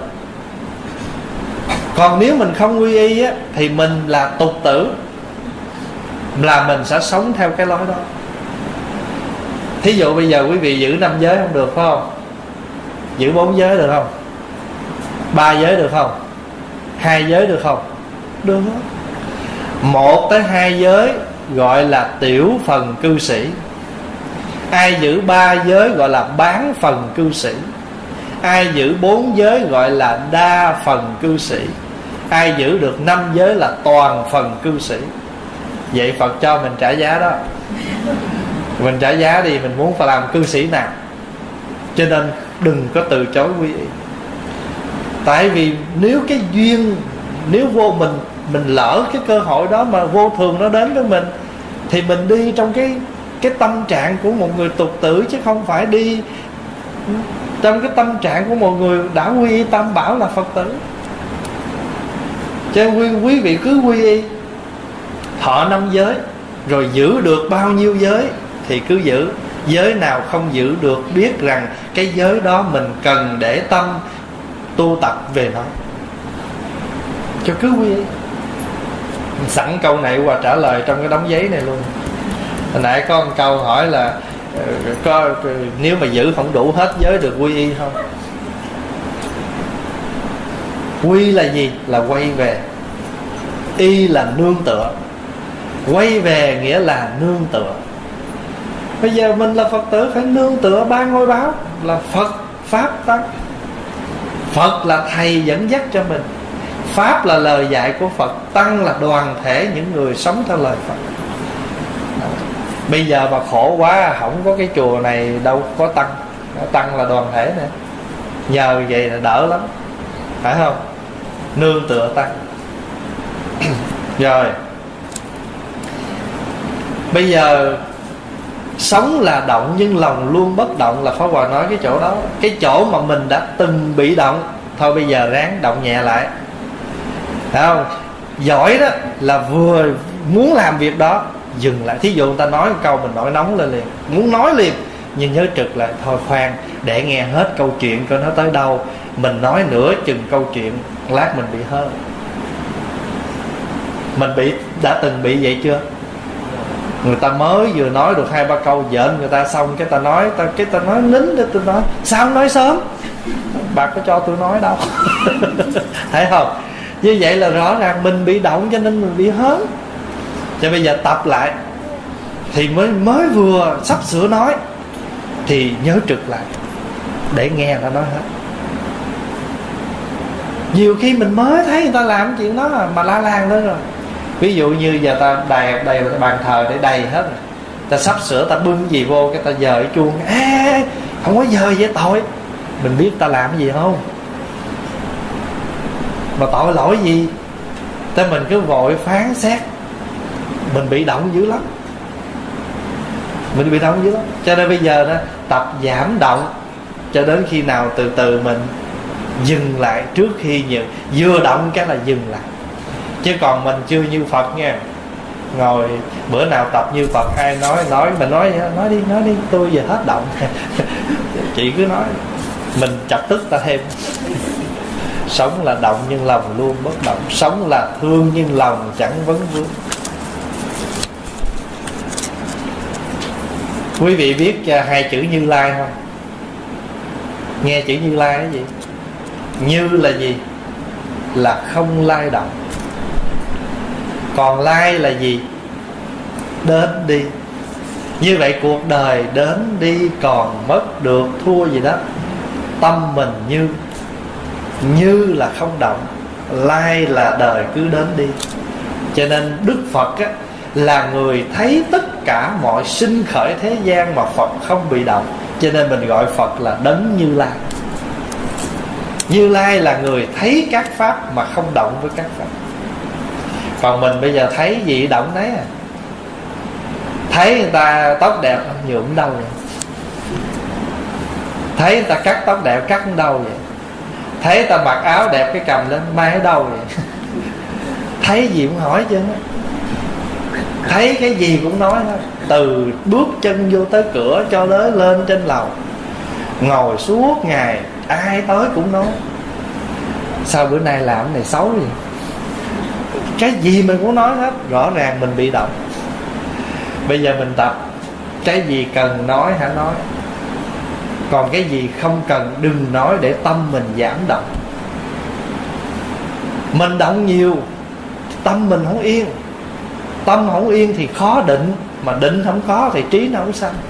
Còn nếu mình không quy y á, thì mình là tục tử, là mình sẽ sống theo cái lối đó. Thí dụ bây giờ quý vị giữ 5 giới không được, phải không? Giữ 4 giới được không? 3 giới được không? 2 giới được không? Được. 1 tới 2 giới gọi là tiểu phần cư sĩ. Ai giữ 3 giới gọi là bán phần cư sĩ. Ai giữ 4 giới gọi là đa phần cư sĩ. Ai giữ được 5 giới là toàn phần cư sĩ. Vậy Phật cho mình trả giá đó. Mình trả giá đi, mình muốn phải làm cư sĩ nào. Cho nên đừng có từ chối quy y. Tại vì nếu cái duyên, nếu vô mình lỡ cái cơ hội đó mà vô thường nó đến với mình, thì mình đi trong cái tâm trạng của một người tục tử, chứ không phải đi trong cái tâm trạng của một người đã quy y tam bảo là Phật tử. Cho nên quý vị cứ quy y, thọ 5 giới, rồi giữ được bao nhiêu giới thì cứ giữ. Giới nào không giữ được, biết rằng cái giới đó mình cần để tâm tu tập về nó, cho cứ quy y. Sẵn câu này qua trả lời trong cái đống giấy này luôn. Hồi nãy có một câu hỏi là nếu mà giữ không đủ hết giới được quy y không? Quy là gì? Là quay về. Y là nương tựa. Quay về nghĩa là nương tựa. Bây giờ mình là Phật tử phải nương tựa 3 ngôi báo là Phật, Pháp, Tăng. Phật là thầy dẫn dắt cho mình, Pháp là lời dạy của Phật, Tăng là đoàn thể những người sống theo lời Phật. Bây giờ mà khổ quá, không có cái chùa này đâu có Tăng. Tăng là đoàn thể nè, nhờ vậy là đỡ lắm, phải không? Nương tựa Tăng. Rồi bây giờ sống là động nhưng lòng luôn bất động, là Pháp Hòa nói cái chỗ đó. Cái chỗ mà mình đã từng bị động, thôi bây giờ ráng động nhẹ lại, phải không? Giỏi đó là vừa muốn làm việc đó dừng lại. Thí dụ người ta nói một câu mình nổi nóng lên liền, muốn nói liền, nhưng nhớ trực lại, thôi khoan, để nghe hết câu chuyện coi nó tới đâu. Mình nói nửa chừng câu chuyện, lát mình bị hơn. Mình đã từng bị vậy chưa? Người ta mới vừa nói được 2-3 câu giỡn người ta xong, cái ta nói nín để tôi nói. Sao không nói sớm? Bà có cho tôi nói đâu. Thấy không? Như vậy là rõ ràng mình bị động, cho nên mình bị hớn. Cho bây giờ tập lại, thì mới vừa sắp sửa nói thì nhớ trực lại để nghe người ta nói hết. Nhiều khi mình mới thấy người ta làm chuyện đó mà la làng lên rồi. Ví dụ như giờ ta đầy bàn thờ để đầy hết rồi, ta sắp sửa ta bưng gì vô, cái ta dời cái chuông, không có dời vậy tội. Mình biết ta làm cái gì không, mà tội lỗi gì, ta mình cứ vội phán xét. Mình bị động dữ lắm, mình bị động dữ lắm. Cho nên bây giờ đó, tập giảm động cho đến khi nào từ từ mình dừng lại. Trước khi vừa động cái là dừng lại. Chứ còn mình chưa như Phật nha. Ngồi bữa nào tập như Phật, ai nói mình nói đi, tôi giờ hết động. Chị cứ nói, mình chọc tức ta thêm. Sống là động nhưng lòng luôn bất động. Sống là thương nhưng lòng chẳng vấn vương. Quý vị biết 2 chữ Như Lai không? Nghe chữ Như Lai là gì? Như là gì? Là không lai động. Còn lai là gì? đến đi. Như vậy cuộc đời đến đi, còn mất được thua gì đó, tâm mình như là không động, lai là đời cứ đến đi. Cho nên Đức Phật á, là người thấy tất cả mọi sinh khởi thế gian mà Phật không bị động. Cho nên mình gọi Phật là Đấng Như Lai. Như Lai là người thấy các pháp mà không động với các pháp. Còn mình bây giờ thấy gì động đấy à. Thấy người ta tóc đẹp nhuộm đâu vậy? Thấy người ta cắt tóc đẹp cắt đâu vậy? Thấy người ta mặc áo đẹp cái cầm lên mai ở đâu vậy? Thấy gì cũng hỏi chứ. Thấy cái gì cũng nói thôi. Từ bước chân vô tới cửa cho tới lên trên lầu, ngồi suốt ngày ai tới cũng nói sao bữa nay làm cái này xấu gì. Cái gì mình cũng nói hết. Rõ ràng mình bị động. Bây giờ mình tập, cái gì cần nói hãy nói, còn cái gì không cần đừng nói, để tâm mình giảm động. Mình động nhiều, tâm mình không yên. Tâm không yên thì khó định, mà định không có thì trí nó không sanh.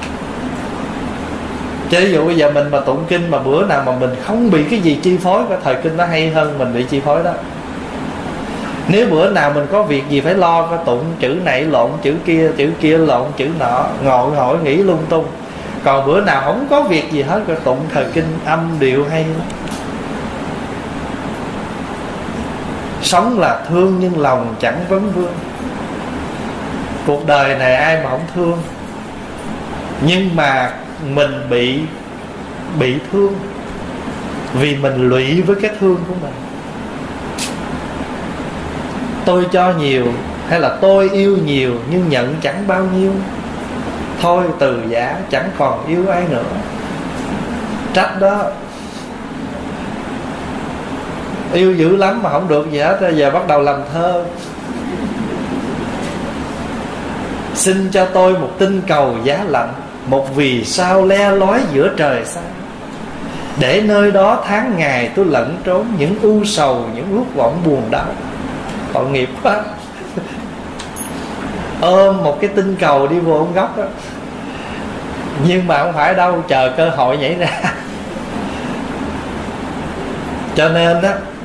Chứ ví dụ bây giờ mình mà tụng kinh mà bữa nào mà mình không bị cái gì chi phối, cái thời kinh nó hay hơn mình bị chi phối đó. Nếu bữa nào mình có việc gì phải lo, có tụng chữ này lộn chữ kia lộn chữ nọ, ngồi hỏi nghĩ lung tung. Còn bữa nào không có việc gì hết, có tụng thời kinh âm điệu hay lắm. Sống là thương nhưng lòng chẳng vấn vương. Cuộc đời này ai mà không thương, nhưng mà mình bị thương vì mình lụy với cái thương của mình. Tôi cho nhiều hay là tôi yêu nhiều nhưng nhận chẳng bao nhiêu, thôi từ giả chẳng còn yêu ai nữa. Trách đó. Yêu dữ lắm mà không được gì hết, giờ bắt đầu làm thơ. Xin cho tôi một tinh cầu giá lạnh, một vì sao le lói giữa trời xanh, để nơi đó tháng ngày tôi lẫn trốn những ưu sầu, những lúc vọng buồn đau. Tội nghiệp quá. Ôm một cái tinh cầu đi vô ông góc đó, nhưng mà không phải đâu, chờ cơ hội nhảy ra. Cho nên đó,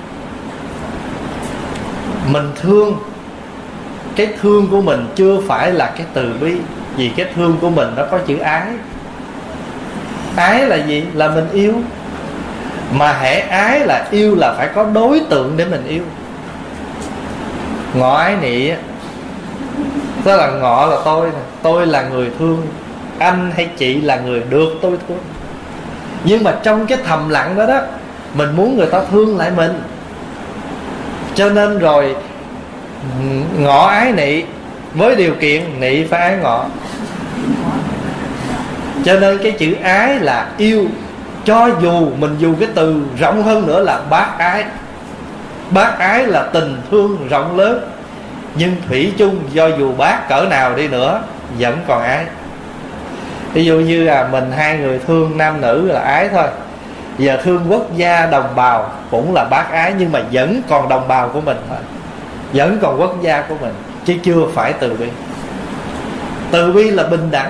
mình thương, cái thương của mình chưa phải là cái từ bi. Vì cái thương của mình nó có chữ ái. Ái là gì? Là mình yêu. Mà hễ ái là yêu là phải có đối tượng để mình yêu. Ngọ ái nị, tức là ngọ là tôi, tôi là người thương, anh hay chị là người được tôi thương. Nhưng mà trong cái thầm lặng đó đó, mình muốn người ta thương lại mình. Cho nên rồi ngọ ái nị, với điều kiện nị phải ái ngọ. Cho nên cái chữ ái là yêu. Cho dù mình dùng cái từ rộng hơn nữa là bác ái. Bác ái là tình thương rộng lớn, nhưng thủy chung do dù bác cỡ nào đi nữa vẫn còn ái. Ví dụ như là mình hai người thương nam nữ là ái thôi. Giờ thương quốc gia đồng bào cũng là bác ái, nhưng mà vẫn còn đồng bào của mình thôi, vẫn còn quốc gia của mình, chứ chưa phải từ bi. Từ bi là bình đẳng.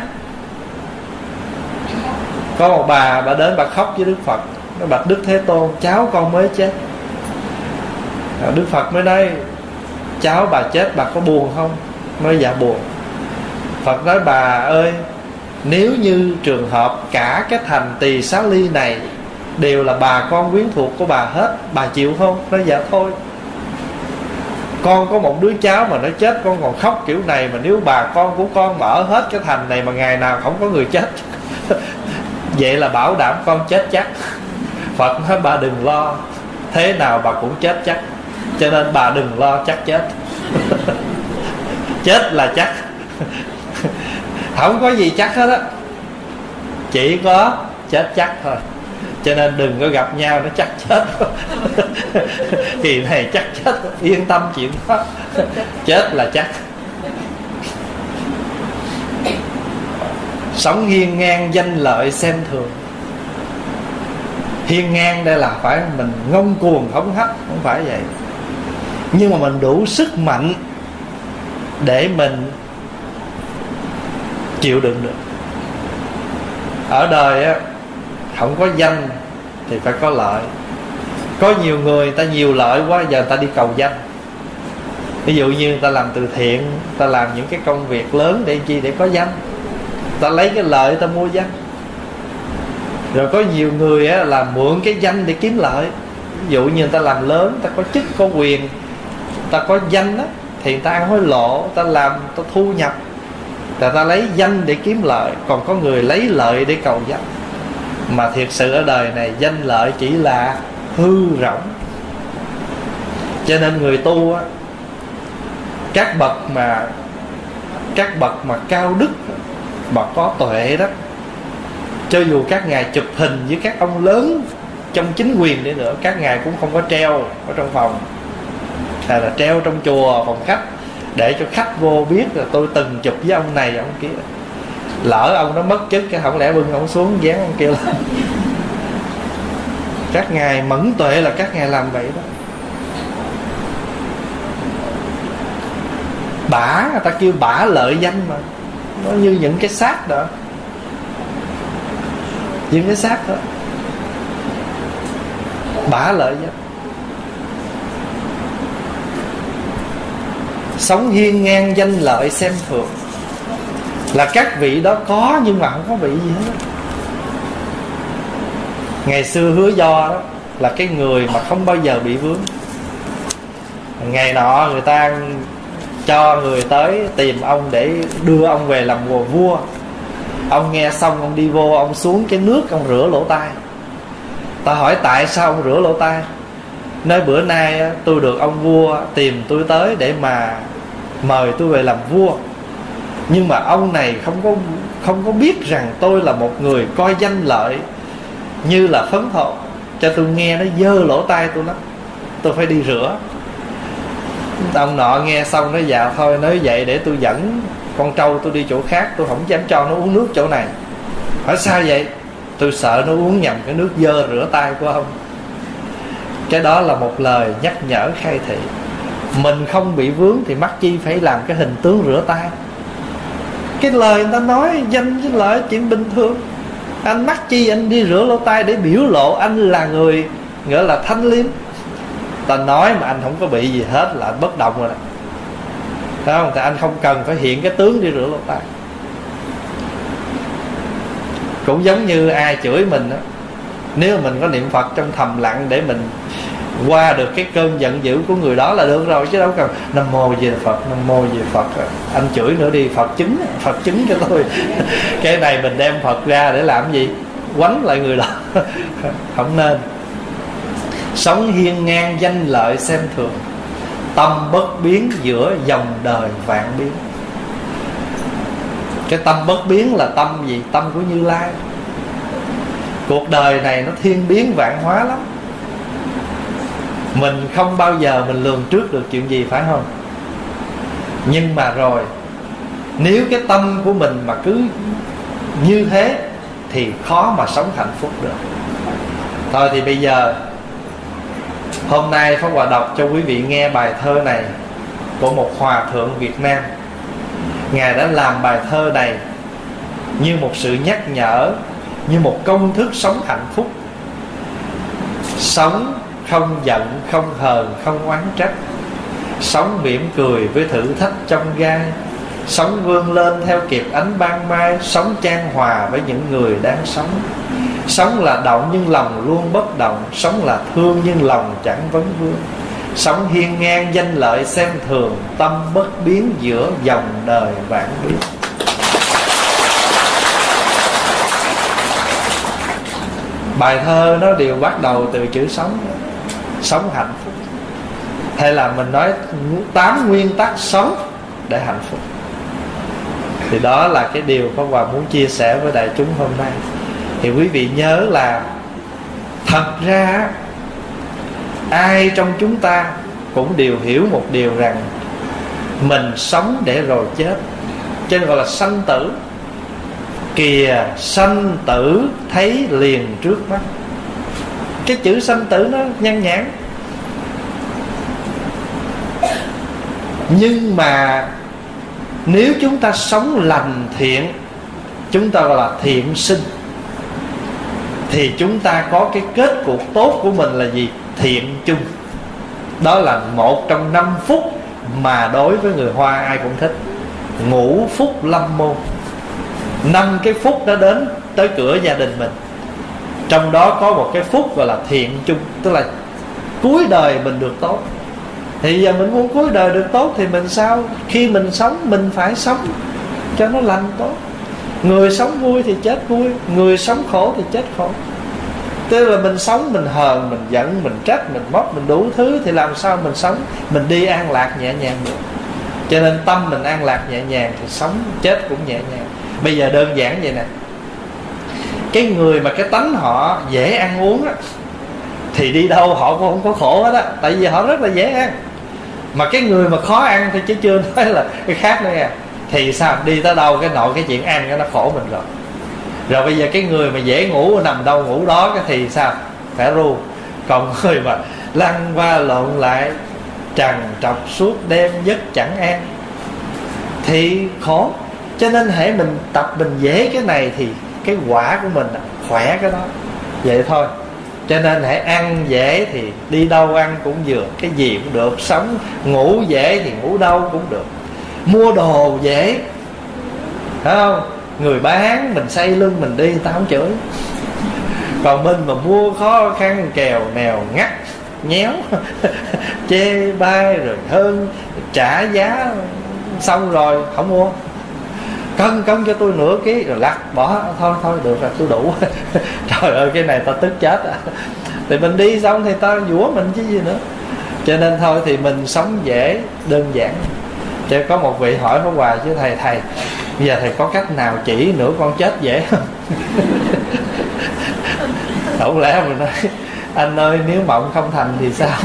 Có một bà đến bà khóc với Đức Phật, nó bạch Đức Thế Tôn, cháu con mới chết. Đức Phật mới nói, cháu bà chết bà có buồn không? Nói dạ buồn. Phật nói, bà ơi, nếu như trường hợp cả cái thành Tỳ Xá Ly này đều là bà con quyến thuộc của bà hết, bà chịu không? Nói dạ thôi. Con có một đứa cháu mà nó chết, con còn khóc kiểu này, mà nếu bà con của con mà ở hết cái thành này mà ngày nào không có người chết vậy là bảo đảm con chết chắc. Phật nói bà đừng lo, thế nào bà cũng chết chắc, cho nên bà đừng lo chắc chết. Chết là chắc. Không có gì chắc hết á, chỉ có chết chắc thôi. Cho nên đừng có gặp nhau nó chắc chết. Kỳ này chắc chết, yên tâm chuyện đó. Chết là chắc. Sống hiên ngang danh lợi xem thường. Hiên ngang đây là phải mình ngông cuồng hống hách, không phải vậy. Nhưng mà mình đủ sức mạnh để mình chịu đựng được. Ở đời á, không có danh thì phải có lợi. Có nhiều người ta nhiều lợi quá, giờ người ta đi cầu danh. Ví dụ như người ta làm từ thiện, người ta làm những cái công việc lớn để chi? Để có danh. Người ta lấy cái lợi người ta mua danh. Rồi có nhiều người á, là mượn cái danh để kiếm lợi. Ví dụ như người ta làm lớn, người ta có chức có quyền, người ta có danh á, thì người ta ăn hối lộ, người ta làm, người ta thu nhập, người ta lấy danh để kiếm lợi. Còn có người lấy lợi để cầu danh. Mà thiệt sự ở đời này danh lợi chỉ là hư rỗng. Cho nên người tu á, các bậc mà cao đức, mà có tuệ đó, cho dù các ngài chụp hình với các ông lớn trong chính quyền đi nữa, các ngài cũng không có treo ở trong phòng, hay là treo trong chùa phòng khách, để cho khách vô biết là tôi từng chụp với ông này ông kia. Lỡ ông nó mất chức, cái không lẽ bưng ông xuống dán ông kia lên. Các ngài mẫn tuệ là các ngài làm vậy đó. Bả, người ta kêu bả lợi danh mà. Nó như những cái xác đó, những cái xác đó, bả lợi danh. Sống hiên ngang danh lợi xem thường, là các vị đó có nhưng mà không có vị gì hết. Ngày xưa Hứa Do đó là cái người mà không bao giờ bị vướng. Ngày nọ người ta cho người tới tìm ông để đưa ông về làm vua. Ông nghe xong ông đi vô, ông xuống cái nước ông rửa lỗ tai. Ta hỏi tại sao ông rửa lỗ tai? Nói bữa nay tôi được ông vua tìm tôi tới để mà mời tôi về làm vua. Nhưng mà ông này không có biết rằng tôi là một người coi danh lợi như là phấn thọ, cho tôi nghe nó dơ lỗ tai tôi lắm, tôi phải đi rửa. Ông nọ nghe xong nói dạ thôi, nói vậy để tôi dẫn con trâu tôi đi chỗ khác, tôi không dám cho nó uống nước chỗ này. Hỏi sao vậy? Tôi sợ nó uống nhầm cái nước dơ rửa tay của ông. Cái đó là một lời nhắc nhở khai thị. Mình không bị vướng thì mắc chi phải làm cái hình tướng rửa tay. Cái lời người ta nói danh với lợi chuyện bình thường. Anh mắc chi anh đi rửa lỗ tai để biểu lộ anh là người gọi là thanh liêm. Ta nói mà anh không có bị gì hết là anh bất động rồi đó, phải không? Thì anh không cần phải hiện cái tướng đi rửa lỗ tai. Cũng giống như ai chửi mình đó, nếu mình có niệm Phật trong thầm lặng để mình qua được cái cơn giận dữ của người đó là được rồi, chứ đâu cần Nam Mô Di Đà Phật, Nam Mô Di Đà Phật. Anh chửi nữa đi, Phật chứng cho tôi. Cái này mình đem Phật ra để làm gì? Quánh lại người đó. Không nên. Sống hiên ngang danh lợi xem thường, tâm bất biến giữa dòng đời vạn biến. Cái tâm bất biến là tâm gì? Tâm của Như Lai. Cuộc đời này nó thiên biến vạn hóa lắm, mình không bao giờ mình lường trước được chuyện gì, phải không? Nhưng mà rồi, nếu cái tâm của mình mà cứ như thế thì khó mà sống hạnh phúc được. Thôi thì bây giờ hôm nay Pháp Hòa đọc cho quý vị nghe bài thơ này của một hòa thượng Việt Nam. Ngài đã làm bài thơ này như một sự nhắc nhở, như một công thức sống hạnh phúc. Sống không giận, không hờn, không oán trách. Sống mỉm cười với thử thách trong gai. Sống vươn lên theo kịp ánh ban mai. Sống chan hòa với những người đang sống. Sống là động nhưng lòng luôn bất động. Sống là thương nhưng lòng chẳng vấn vương. Sống hiên ngang danh lợi xem thường, tâm bất biến giữa dòng đời vạn biến. Bài thơ nó đều bắt đầu từ chữ sống. Sống hạnh phúc, hay là mình nói 8 nguyên tắc sống để hạnh phúc. Thì đó là cái điều Pháp Hòa muốn chia sẻ với đại chúng hôm nay. Thì quý vị nhớ là thật ra ai trong chúng ta cũng đều hiểu một điều rằng mình sống để rồi chết, cho nên gọi là sanh tử. Kìa sanh tử thấy liền trước mắt. Cái chữ sanh tử nó nhan nhản, nhưng mà nếu chúng ta sống lành thiện chúng ta gọi là thiện sinh, thì chúng ta có cái kết cuộc tốt của mình là gì? Thiện chung. Đó là một trong 5 phúc mà đối với người Hoa ai cũng thích. Ngũ phúc lâm môn, 5 cái phúc đó đến tới cửa gia đình mình. Trong đó có một cái phúc gọi là thiện chung, tức là cuối đời mình được tốt. Thì giờ mình muốn cuối đời được tốt thì mình sao? Khi mình sống mình phải sống cho nó lành tốt. Người sống vui thì chết vui, người sống khổ thì chết khổ. Tức là mình sống mình hờn, mình giận, mình trách, mình móc, mình đủ thứ, thì làm sao mình sống mình đi an lạc nhẹ nhàng được. Cho nên tâm mình an lạc nhẹ nhàng thì sống chết cũng nhẹ nhàng. Bây giờ đơn giản vậy nè, cái người mà cái tánh họ dễ ăn uống á, thì đi đâu họ cũng không có khổ hết á, tại vì họ rất là dễ ăn. Mà cái người mà khó ăn thì chứ chưa nói là cái khác nữa nha, thì sao đi tới đâu cái nội cái chuyện ăn cái nó khổ mình rồi. Rồi bây giờ cái người mà dễ ngủ nằm đâu ngủ đó cái thì sao? Phải ru. Còn người mà lăn qua lộn lại trằn trọc suốt đêm giấc chẳng an thì khổ. Cho nên hễ mình tập mình dễ cái này thì cái quả của mình khỏe cái đó. Vậy thôi. Cho nên hãy ăn dễ thì đi đâu ăn cũng vừa, cái gì cũng được. Sống ngủ dễ thì ngủ đâu cũng được. Mua đồ dễ, phải không? Người bán mình xây lưng mình đi người ta không chửi. Còn mình mà mua khó khăn kèo nèo ngắt nhéo chê bai rồi hơn trả giá xong rồi không mua. Cân cho tôi nửa ký rồi lặt bỏ, thôi được rồi tôi đủ. Trời ơi cái này ta tức chết à. Thì mình đi xong thì ta dũa mình chứ gì nữa. Cho nên thôi thì mình sống dễ đơn giản. Chứ có một vị hỏi Pháp Hòa chứ thầy bây giờ thầy có cách nào chỉ nữa con chết dễ không? Không lẽ mình nói anh ơi nếu mộng không thành thì sao?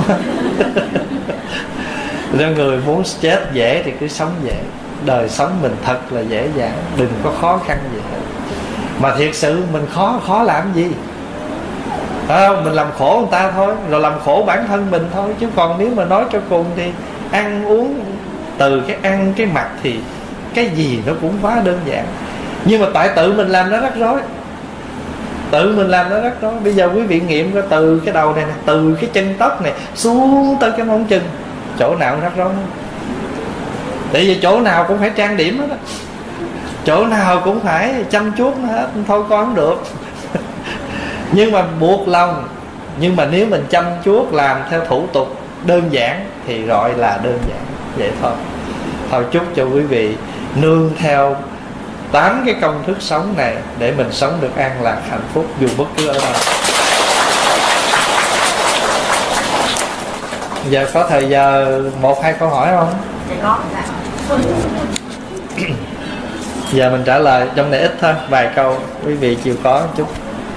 Nếu người muốn chết dễ thì cứ sống dễ. Đời sống mình thật là dễ dàng, đừng có khó khăn gì hết. Mà thiệt sự mình khó làm gì? Mình làm khổ người ta thôi, rồi làm khổ bản thân mình thôi. Chứ còn nếu mà nói cho cùng thì ăn uống, từ cái ăn cái mặc thì cái gì nó cũng quá đơn giản. Nhưng mà tại tự mình làm nó rắc rối. Tự mình làm nó rắc rối. Bây giờ quý vị nghiệm coi từ cái đầu này nè, từ cái chân tóc này xuống tới cái móng chân, chỗ nào cũng rắc rối. Tại vì chỗ nào cũng phải trang điểm hết á, chỗ nào cũng phải chăm chút nó hết. Thôi con không được. Nhưng mà buộc lòng. Nhưng mà nếu mình chăm chút làm theo thủ tục đơn giản thì gọi là đơn giản. Vậy thôi. Thôi chúc cho quý vị nương theo 8 cái công thức sống này để mình sống được an lạc hạnh phúc dù bất cứ ở đâu. Giờ có thời giờ 1-2 câu hỏi không? Có. Giờ mình trả lời trong này ít thôi, vài câu quý vị chịu có một chút.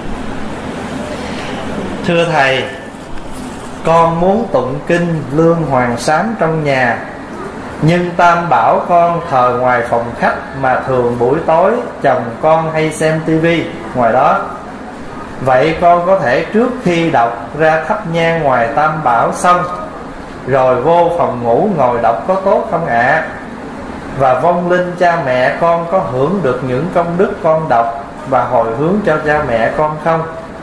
Thưa thầy, con muốn tụng kinh Lương Hoàng Sám trong nhà, nhưng Tam Bảo con thờ ngoài phòng khách, mà thường buổi tối chồng con hay xem tivi ngoài đó. Vậy con có thể trước khi đọc ra thắp nhang ngoài Tam Bảo xong rồi vô phòng ngủ ngồi đọc có tốt không ạ? Và vong linh cha mẹ con có hưởng được những công đức con đọc và hồi hướng cho cha mẹ con không?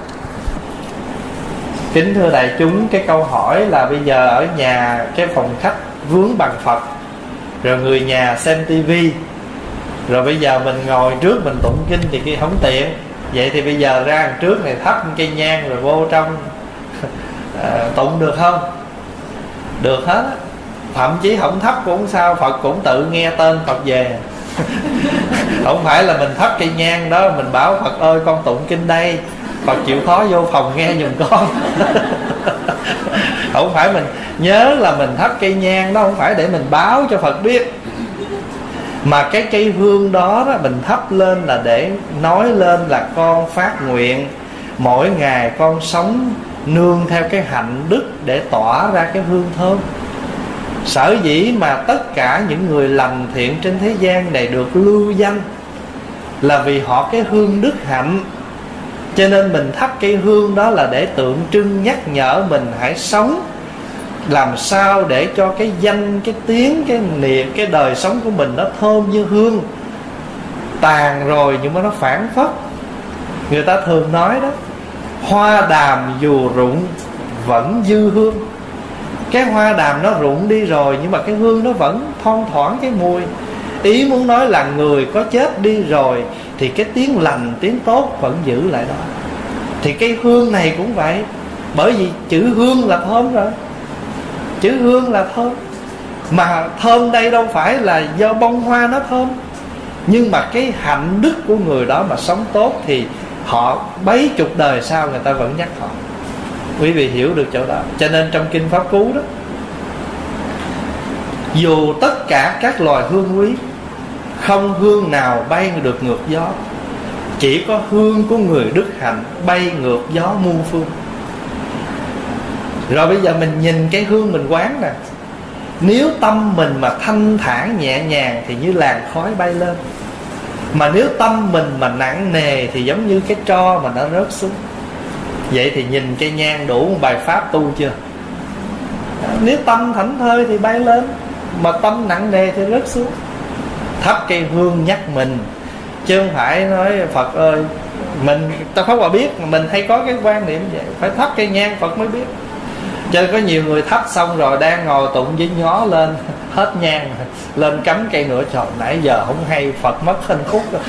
Kính thưa đại chúng, cái câu hỏi là bây giờ ở nhà cái phòng khách vướng bằng Phật, rồi người nhà xem tivi, rồi bây giờ mình ngồi trước mình tụng kinh thì kia không tiện. Vậy thì bây giờ ra đằng trước này thắp cây nhang rồi vô trong tụng được không? Được hết á. Thậm chí không thắp cũng không sao, Phật cũng tự nghe tên Phật về. Không phải là mình thắp cây nhang đó mình bảo Phật ơi con tụng kinh đây, Phật chịu khó vô phòng nghe giùm con. Không phải mình nhớ là mình thắp cây nhang đó, không phải để mình báo cho Phật biết, mà cái cây hương đó, mình thắp lên là để nói lên là con phát nguyện mỗi ngày con sống nương theo cái hạnh đức để tỏa ra cái hương thơm. Sở dĩ mà tất cả những người lành thiện trên thế gian này được lưu danh là vì họ cái hương đức hạnh. Cho nên mình thắp cây hương đó là để tượng trưng nhắc nhở mình hãy sống làm sao để cho cái danh, cái tiếng, cái niệm, cái đời sống của mình nó thơm như hương. tàn rồi nhưng mà nó phảng phất. Người ta thường nói đó, hoa đàm dù rụng vẫn dư hương. Cái hoa đàm nó rụng đi rồi nhưng mà cái hương nó vẫn thoang thoảng cái mùi. Ý muốn nói là người có chết đi rồi thì cái tiếng lành, tiếng tốt vẫn giữ lại đó. Thì cái hương này cũng vậy. Bởi vì chữ hương là thơm rồi. Chữ hương là thơm. Mà thơm đây đâu phải là do bông hoa nó thơm, nhưng mà cái hạnh đức của người đó mà sống tốt thì họ mấy chục đời sau người ta vẫn nhắc họ. Quý vị hiểu được chỗ đó. Cho nên trong Kinh Pháp Cú đó, dù tất cả các loài hương quý, không hương nào bay được ngược gió, chỉ có hương của người đức hạnh bay ngược gió muôn phương. Rồi bây giờ mình nhìn cái hương mình quán nè. Nếu tâm mình mà thanh thản nhẹ nhàng thì như làn khói bay lên. Mà nếu tâm mình mà nặng nề thì giống như cái tro mà nó rớt xuống. Vậy thì nhìn cây nhang đủ một bài pháp tu chưa? Nếu tâm thảnh thơi thì bay lên, mà tâm nặng nề thì rớt xuống. Thắp cây hương nhắc mình, chứ không phải nói Phật ơi, mình ta Pháp Hòa biết mà mình hay có cái quan niệm vậy, phải thắp cây nhang Phật mới biết. Cho nên có nhiều người thắp xong rồi đang ngồi tụng với ngó lên hết nhang, lên cắm cây nữa, trời nãy giờ không hay, Phật mất hình khúc rồi.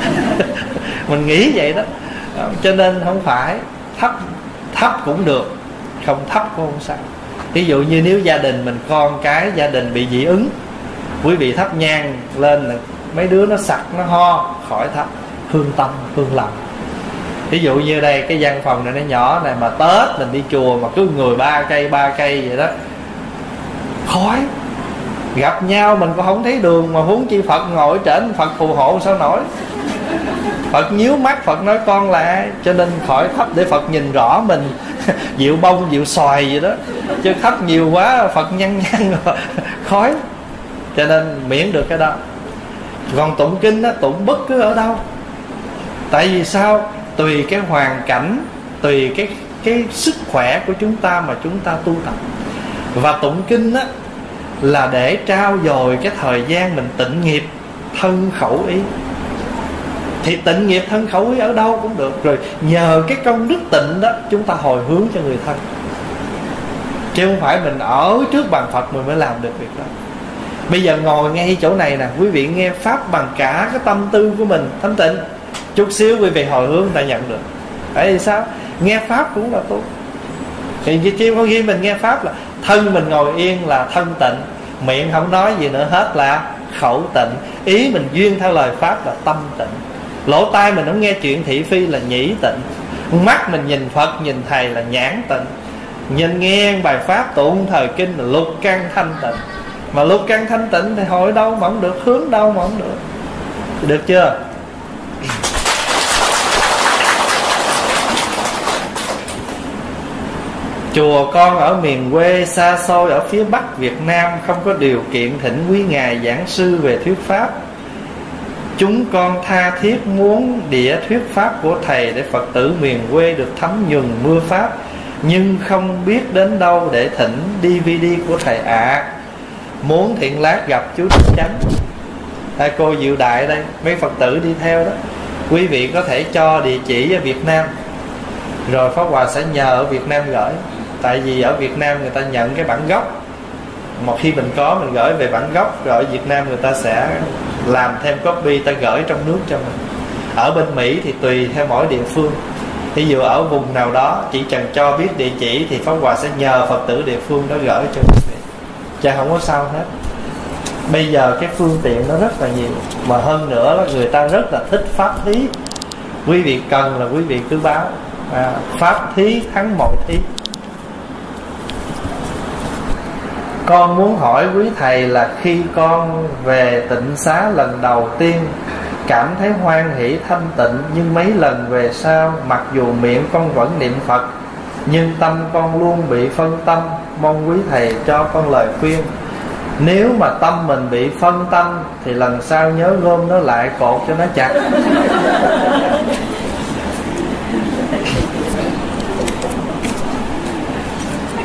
Mình nghĩ vậy đó. Cho nên không phải thắp cũng được, không thắp cũng không sao. Ví dụ như nếu gia đình mình con cái gia đình bị dị ứng, quý vị thắp nhang lên là mấy đứa nó sặc nó ho, khỏi thắp. Hương tâm, hương lòng. Ví dụ như đây cái văn phòng này nó nhỏ này, mà Tết mình đi chùa mà cứ người ba cây vậy đó, khói. Gặp nhau mình cũng không thấy đường, mà huống chi Phật ngồi trên, Phật phù hộ sao nổi. Phật nhíu mắt, Phật nói con là ai. Cho nên khỏi thắp để Phật nhìn rõ mình. Dịu bông, dịu xoài vậy đó. Chứ thắp nhiều quá Phật nhăn rồi khói. Cho nên miễn được cái đó. Còn tụng kinh đó, tụng bất cứ ở đâu. Tại vì sao? Tùy cái hoàn cảnh, tùy cái sức khỏe của chúng ta mà chúng ta tu tập. Và tụng kinh đó là để trao dồi cái thời gian mình tịnh nghiệp thân khẩu ý. Thì tịnh nghiệp thân khẩu ý ở đâu cũng được. Rồi nhờ cái công đức tịnh đó chúng ta hồi hướng cho người thân. Chứ không phải mình ở trước bàn Phật mình mới làm được việc đó. Bây giờ ngồi ngay chỗ này nè, quý vị nghe Pháp bằng cả cái tâm tư của mình thanh tịnh, chút xíu quý vị hồi hướng ta nhận được. Tại vì sao? Nghe Pháp cũng là tu. Thì chứ có khi mình nghe Pháp là thân mình ngồi yên là thân tịnh, miệng không nói gì nữa hết là khẩu tịnh, ý mình duyên theo lời Pháp là tâm tịnh, lỗ tai mình không nghe chuyện thị phi là nhĩ tịnh, mắt mình nhìn Phật nhìn Thầy là nhãn tịnh, nhìn nghe bài Pháp tụng thời kinh là lục căn thanh tịnh. Mà lục căn thanh tịnh thì hồi đâu mà không được, hướng đâu mà không được. Được chưa? Chùa con ở miền quê xa xôi ở phía Bắc Việt Nam, không có điều kiện thỉnh quý ngài giảng sư về thuyết Pháp. Chúng con tha thiết muốn đĩa thuyết Pháp của Thầy để Phật tử miền quê được thấm nhuần mưa Pháp, nhưng không biết đến đâu để thỉnh DVD của Thầy ạ. Muốn thiện lát gặp chú Đức Chánh, cô Diệu Đại đây, mấy Phật tử đi theo đó. Quý vị có thể cho địa chỉ ở Việt Nam, rồi Pháp Hòa sẽ nhờ ở Việt Nam gửi. Tại vì ở Việt Nam người ta nhận cái bản gốc, một khi mình có mình gửi về bản gốc, rồi ở Việt Nam người ta sẽ làm thêm copy, ta gửi trong nước cho mình. Ở bên Mỹ thì tùy theo mỗi địa phương. Ví dụ ở vùng nào đó chỉ cần cho biết địa chỉ thì Pháp Hòa sẽ nhờ Phật tử địa phương đó gửi cho quý vị, chứ không có sao hết. Bây giờ cái phương tiện nó rất là nhiều, mà hơn nữa là người ta rất là thích pháp thí. Quý vị cần là quý vị cứ báo pháp thí thắng mọi thí. Con muốn hỏi quý Thầy là khi con về tịnh xá lần đầu tiên cảm thấy hoan hỷ thanh tịnh, nhưng mấy lần về sau mặc dù miệng con vẫn niệm Phật nhưng tâm con luôn bị phân tâm. Mong quý Thầy cho con lời khuyên. Nếu mà tâm mình bị phân tâm thì lần sau nhớ gom nó lại, cột cho nó chặt.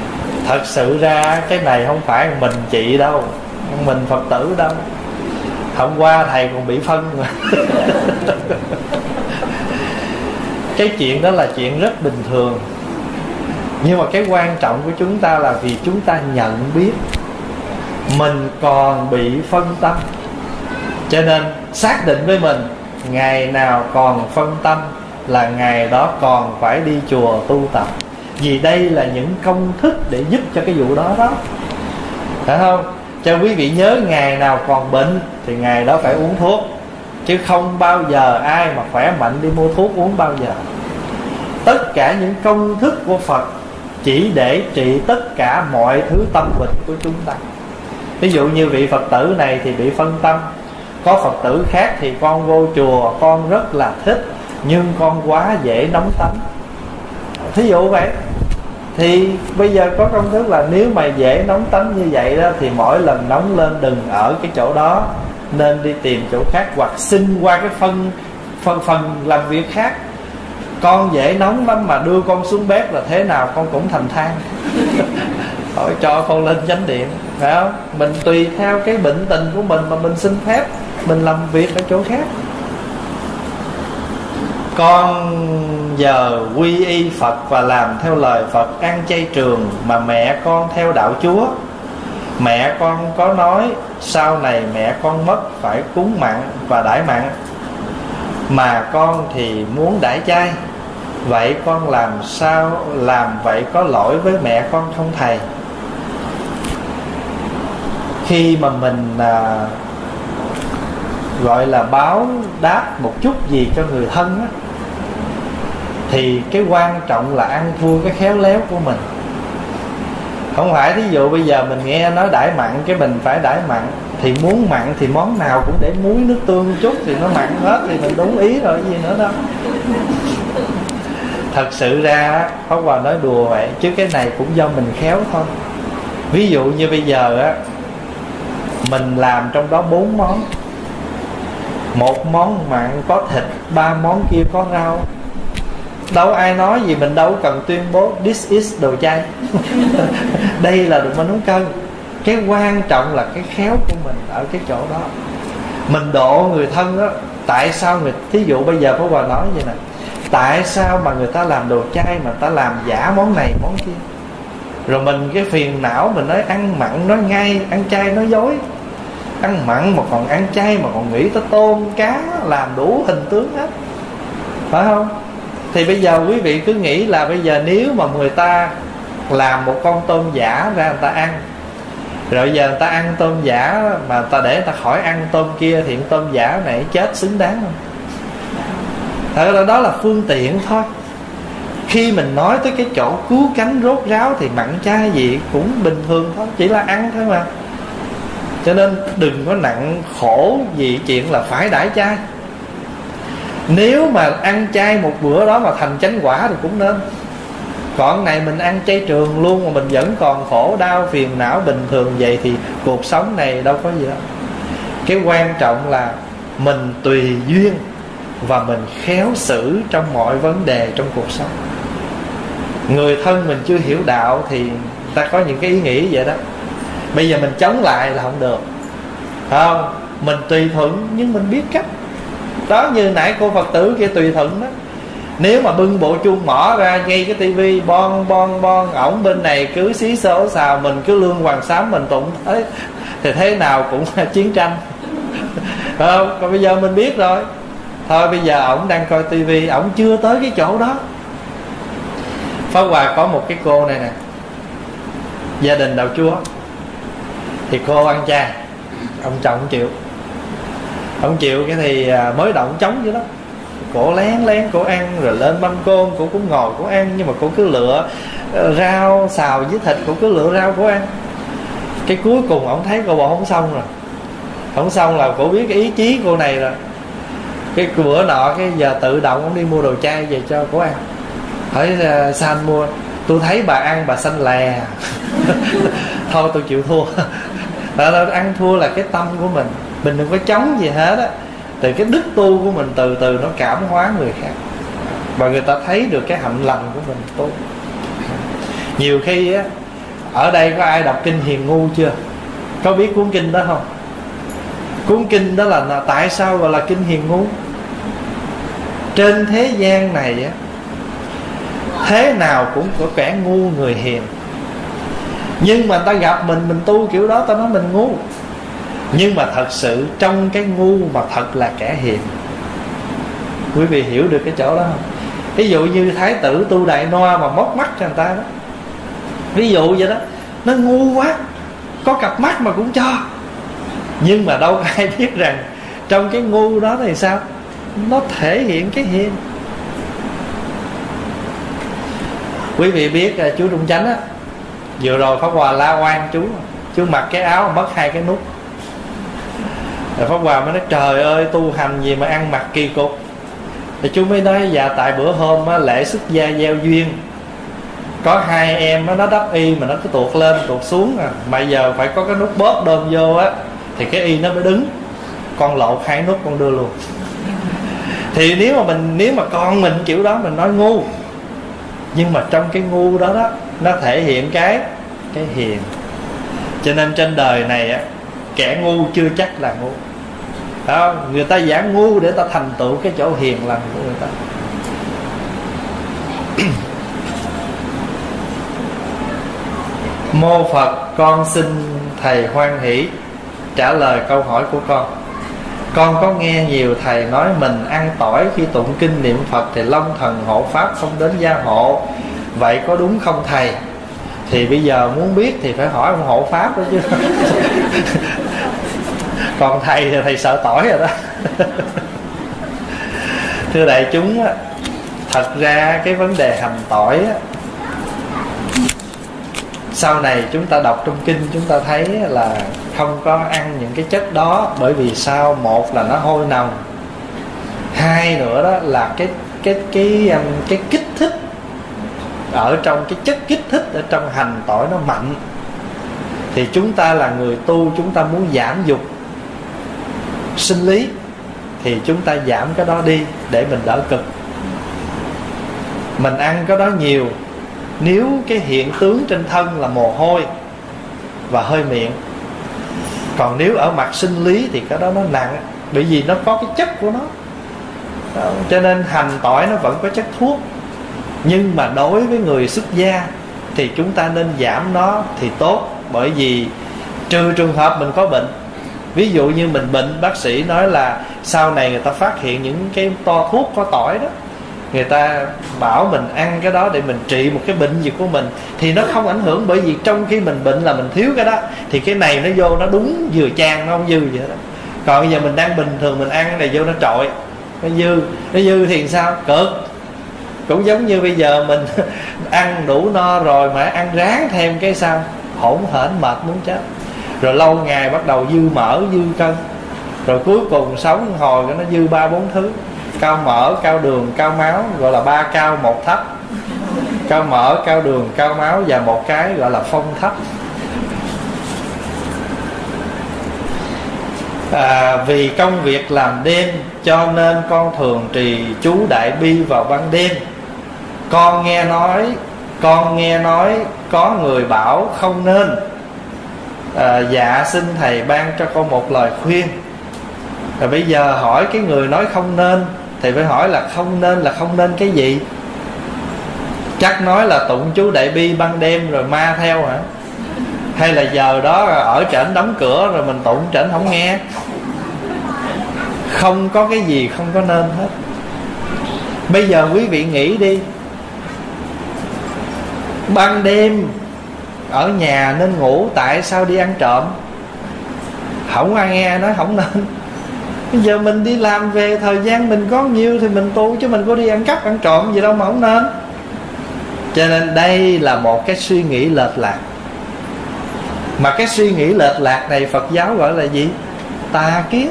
Thật sự ra cái này không phải mình chị đâu, mình Phật tử đâu. Hôm qua thầy còn bị phân mà. Cái chuyện đó là chuyện rất bình thường. Nhưng mà cái quan trọng của chúng ta là vì chúng ta nhận biết mình còn bị phân tâm, cho nên xác định với mình ngày nào còn phân tâm là ngày đó còn phải đi chùa tu tập. Vì đây là những công thức để giúp cho cái vụ đó đó, phải không? Cho quý vị nhớ, ngày nào còn bệnh thì ngày đó phải uống thuốc, chứ không bao giờ ai mà khỏe mạnh đi mua thuốc uống bao giờ. Tất cả những công thức của Phật chỉ để trị tất cả mọi thứ tâm bệnh của chúng ta. Ví dụ như vị Phật tử này thì bị phân tâm, có Phật tử khác thì con vô chùa con rất là thích, nhưng con quá dễ nóng tánh. Thí dụ vậy, thì bây giờ có công thức là nếu mà dễ nóng tánh như vậy đó, thì mỗi lần nóng lên đừng ở cái chỗ đó, nên đi tìm chỗ khác, hoặc xin qua cái phần làm việc khác. Con dễ nóng lắm mà đưa con xuống bếp là thế nào con cũng thành than. Hỏi cho con lên chánh điện, phải không? Mình tùy theo cái bệnh tình của mình mà mình xin phép mình làm việc ở chỗ khác. Con giờ quy y Phật và làm theo lời Phật, ăn chay trường, mà mẹ con theo đạo Chúa. Mẹ con có nói sau này mẹ con mất phải cúng mặn và đãi mặn, mà con thì muốn đãi chay. Vậy con làm sao làm vậy có lỗi với mẹ con không thầy? Khi mà mình gọi là báo đáp một chút gì cho người thân á, thì cái quan trọng là ăn thua cái khéo léo của mình. Không phải thí dụ bây giờ mình nghe nói đãi mặn cái mình phải đãi mặn, thì muốn mặn thì món nào cũng để muối nước tương chút thì nó mặn hết, thì mình đúng ý rồi, gì nữa đâu. Thật sự ra Pháp Hòa nói đùa vậy, chứ cái này cũng do mình khéo thôi. Ví dụ như bây giờ á, mình làm trong đó 4 món, một món mặn có thịt, 3 món kia có rau. Đâu ai nói gì, mình đâu cần tuyên bố this is đồ chay. Đây là đồ mình nấu cơm. Cái quan trọng là cái khéo của mình ở cái chỗ đó. Mình độ người thân đó. Tại sao thí dụ bây giờ Pháp Hòa nói vậy nè, tại sao mà người ta làm đồ chay mà người ta làm giả món này món kia? Rồi mình cái phiền não mình nói ăn mặn nói ngay, ăn chay nói dối. Ăn mặn mà còn ăn chay mà còn nghĩ tới tôm cá, làm đủ hình tướng hết, phải không? Thì bây giờ quý vị cứ nghĩ là bây giờ nếu mà người ta làm một con tôm giả ra người ta ăn, rồi giờ người ta ăn tôm giả mà người ta để người ta khỏi ăn tôm kia, thì tôm giả này chết xứng đáng không? Thật ra đó là phương tiện thôi. Khi mình nói tới cái chỗ cứu cánh rốt ráo thì mặn chay gì cũng bình thường thôi, chỉ là ăn thôi mà. Cho nên đừng có nặng khổ vì chuyện là phải đãi chay. Nếu mà ăn chay một bữa đó mà thành chánh quả thì cũng nên. Còn này mình ăn chay trường luôn mà mình vẫn còn khổ đau phiền não bình thường vậy thì cuộc sống này đâu có gì đâu. Cái quan trọng là mình tùy duyên và mình khéo xử trong mọi vấn đề trong cuộc sống. Người thân mình chưa hiểu đạo thì ta có những cái ý nghĩ vậy đó. Bây giờ mình chống lại là không được, phải không? Mình tùy thuận nhưng mình biết cách. Đó, như nãy cô Phật tử kia tùy thuận đó. Nếu mà bưng bộ chuông mỏ ra ngay cái tivi bon bon bon, ổng bên này cứ xí xố xào, mình cứ lương hoàng sám mình tụng thế, thì thế nào cũng chiến tranh. Phải không? Còn bây giờ mình biết rồi, thôi bây giờ ổng đang coi tivi, ổng chưa tới cái chỗ đó. Pháp Hòa có một cái cô này nè, gia đình đạo Chúa, thì cô ăn chay, ông chồng không chịu. Ông chịu cái thì mới động chống vậy đó. Cổ lén lén cổ ăn, rồi lên ban công cổ cũng ngồi cổ ăn, nhưng mà cổ cứ lựa rau xào với thịt, cổ cứ lựa rau cổ ăn. Cái cuối cùng ông thấy cô bộ không xong rồi, không xong là cổ biết cái ý chí cô này rồi. Cái bữa nọ cái giờ tự động ông đi mua đồ chay về cho cổ ăn. Hỏi sao anh mua? Tôi thấy bà ăn bà xanh lè. Thôi tôi chịu thua. Ăn thua là cái tâm của mình đừng có chống gì hết á. Từ cái đức tu của mình từ từ nó cảm hóa người khác, và người ta thấy được cái hạnh lành của mình tu. Nhiều khi á, ở đây có ai đọc kinh Hiền Ngu chưa? Có biết cuốn kinh đó không? Cuốn kinh đó là tại sao gọi là kinh hiền ngu? Trên thế gian này á, thế nào cũng có kẻ ngu người hiền. Nhưng mà ta gặp mình tu kiểu đó, ta nói mình ngu. Nhưng mà thật sự trong cái ngu mà thật là kẻ hiền. Quý vị hiểu được cái chỗ đó không? Ví dụ như Thái tử Tu Đại Noa mà móc mắt cho người ta đó, ví dụ vậy đó, nó ngu quá, có cặp mắt mà cũng cho. Nhưng mà đâu có ai biết rằng trong cái ngu đó thì sao, nó thể hiện cái hiền. Quý vị biết chú Trung Chánh á, vừa rồi Pháp Hòa la oan chú mặc cái áo mất 2 cái nút. Rồi Pháp Hòa mới nói trời ơi, tu hành gì mà ăn mặc kỳ cục. Thì chú mới nói dạ tại bữa hôm á, lễ xuất gia gieo duyên, có 2 em á, nó đắp y mà nó cứ tuột lên tuột xuống à. Mà giờ phải có cái nút bóp đơm vô á thì cái y nó mới đứng. Con lột 2 nút con đưa luôn. Thì nếu mà con mình kiểu đó mình nói ngu. Nhưng mà trong cái ngu đó đó, nó thể hiện cái hiền. Cho nên trên đời này á, kẻ ngu chưa chắc là ngu đó. Người ta giả ngu để ta thành tựu cái chỗ hiền lành của người ta. Mô Phật, con xin thầy hoan hỷ trả lời câu hỏi của con. Con có nghe nhiều thầy nói mình ăn tỏi khi tụng kinh niệm Phật thì long thần hộ pháp không đến gia hộ. Vậy có đúng không thầy? Thì bây giờ muốn biết thì phải hỏi ông hộ pháp đó chứ. Còn thầy thì thầy sợ tỏi rồi đó. Thưa đại chúng, thật ra cái vấn đề hành tỏi á, sau này chúng ta đọc trong kinh chúng ta thấy là không có ăn những cái chất đó. Bởi vì sao? Một là nó hôi nồng, hai nữa đó là cái kích thích ở trong cái chất kích thích ở trong hành tỏi nó mạnh. Thì chúng ta là người tu, chúng ta muốn giảm dục sinh lý thì chúng ta giảm cái đó đi để mình đỡ cực. Mình ăn cái đó nhiều, nếu cái hiện tướng trên thân là mồ hôi và hơi miệng. Còn nếu ở mặt sinh lý thì cái đó nó nặng, bởi vì nó có cái chất của nó đó. Cho nên hành tỏi nó vẫn có chất thuốc. Nhưng mà đối với người xuất gia thì chúng ta nên giảm nó thì tốt. Bởi vì trừ trường hợp mình có bệnh. Ví dụ như mình bệnh, bác sĩ nói là sau này người ta phát hiện những cái to thuốc có tỏi đó, người ta bảo mình ăn cái đó để mình trị một cái bệnh gì của mình, thì nó không ảnh hưởng. Bởi vì trong khi mình bệnh là mình thiếu cái đó, thì cái này nó vô nó đúng vừa chan, nó không dư vậy đó. Còn bây giờ mình đang bình thường, mình ăn cái này vô nó trội, nó dư thì sao? Cực. Cũng giống như bây giờ mình ăn đủ no rồi mà ăn ráng thêm cái sao? Hỗn hển mệt muốn chết. Rồi lâu ngày bắt đầu dư mỡ, dư cân. Rồi cuối cùng sống hồi nó dư 3-4 thứ: cao mỡ, cao đường, cao máu, gọi là 3 cao 1 thấp. Cao mỡ, cao đường, cao máu và một cái gọi là phong thấp. Vì công việc làm đêm cho nên con thường trì chú đại bi vào ban đêm. Con nghe nói có người bảo không nên. Dạ xin thầy ban cho con một lời khuyên. Rồi bây giờ hỏi cái người nói không nên thì phải hỏi là không nên cái gì? Chắc nói là tụng chú đại bi ban đêm rồi ma theo hả? Hay là giờ đó ở trển đóng cửa rồi mình tụng trển không nghe? Không có cái gì không có nên hết. Bây giờ quý vị nghĩ đi, ban đêm ở nhà nên ngủ, tại sao đi ăn trộm? Không ai nghe nói không nên. Bây giờ mình đi làm về, thời gian mình có nhiêu thì mình tu, chứ mình có đi ăn cắp ăn trộm gì đâu mà không nên. Cho nên đây là một cái suy nghĩ lệch lạc. Mà cái suy nghĩ lệch lạc này Phật giáo gọi là gì? Tà kiến.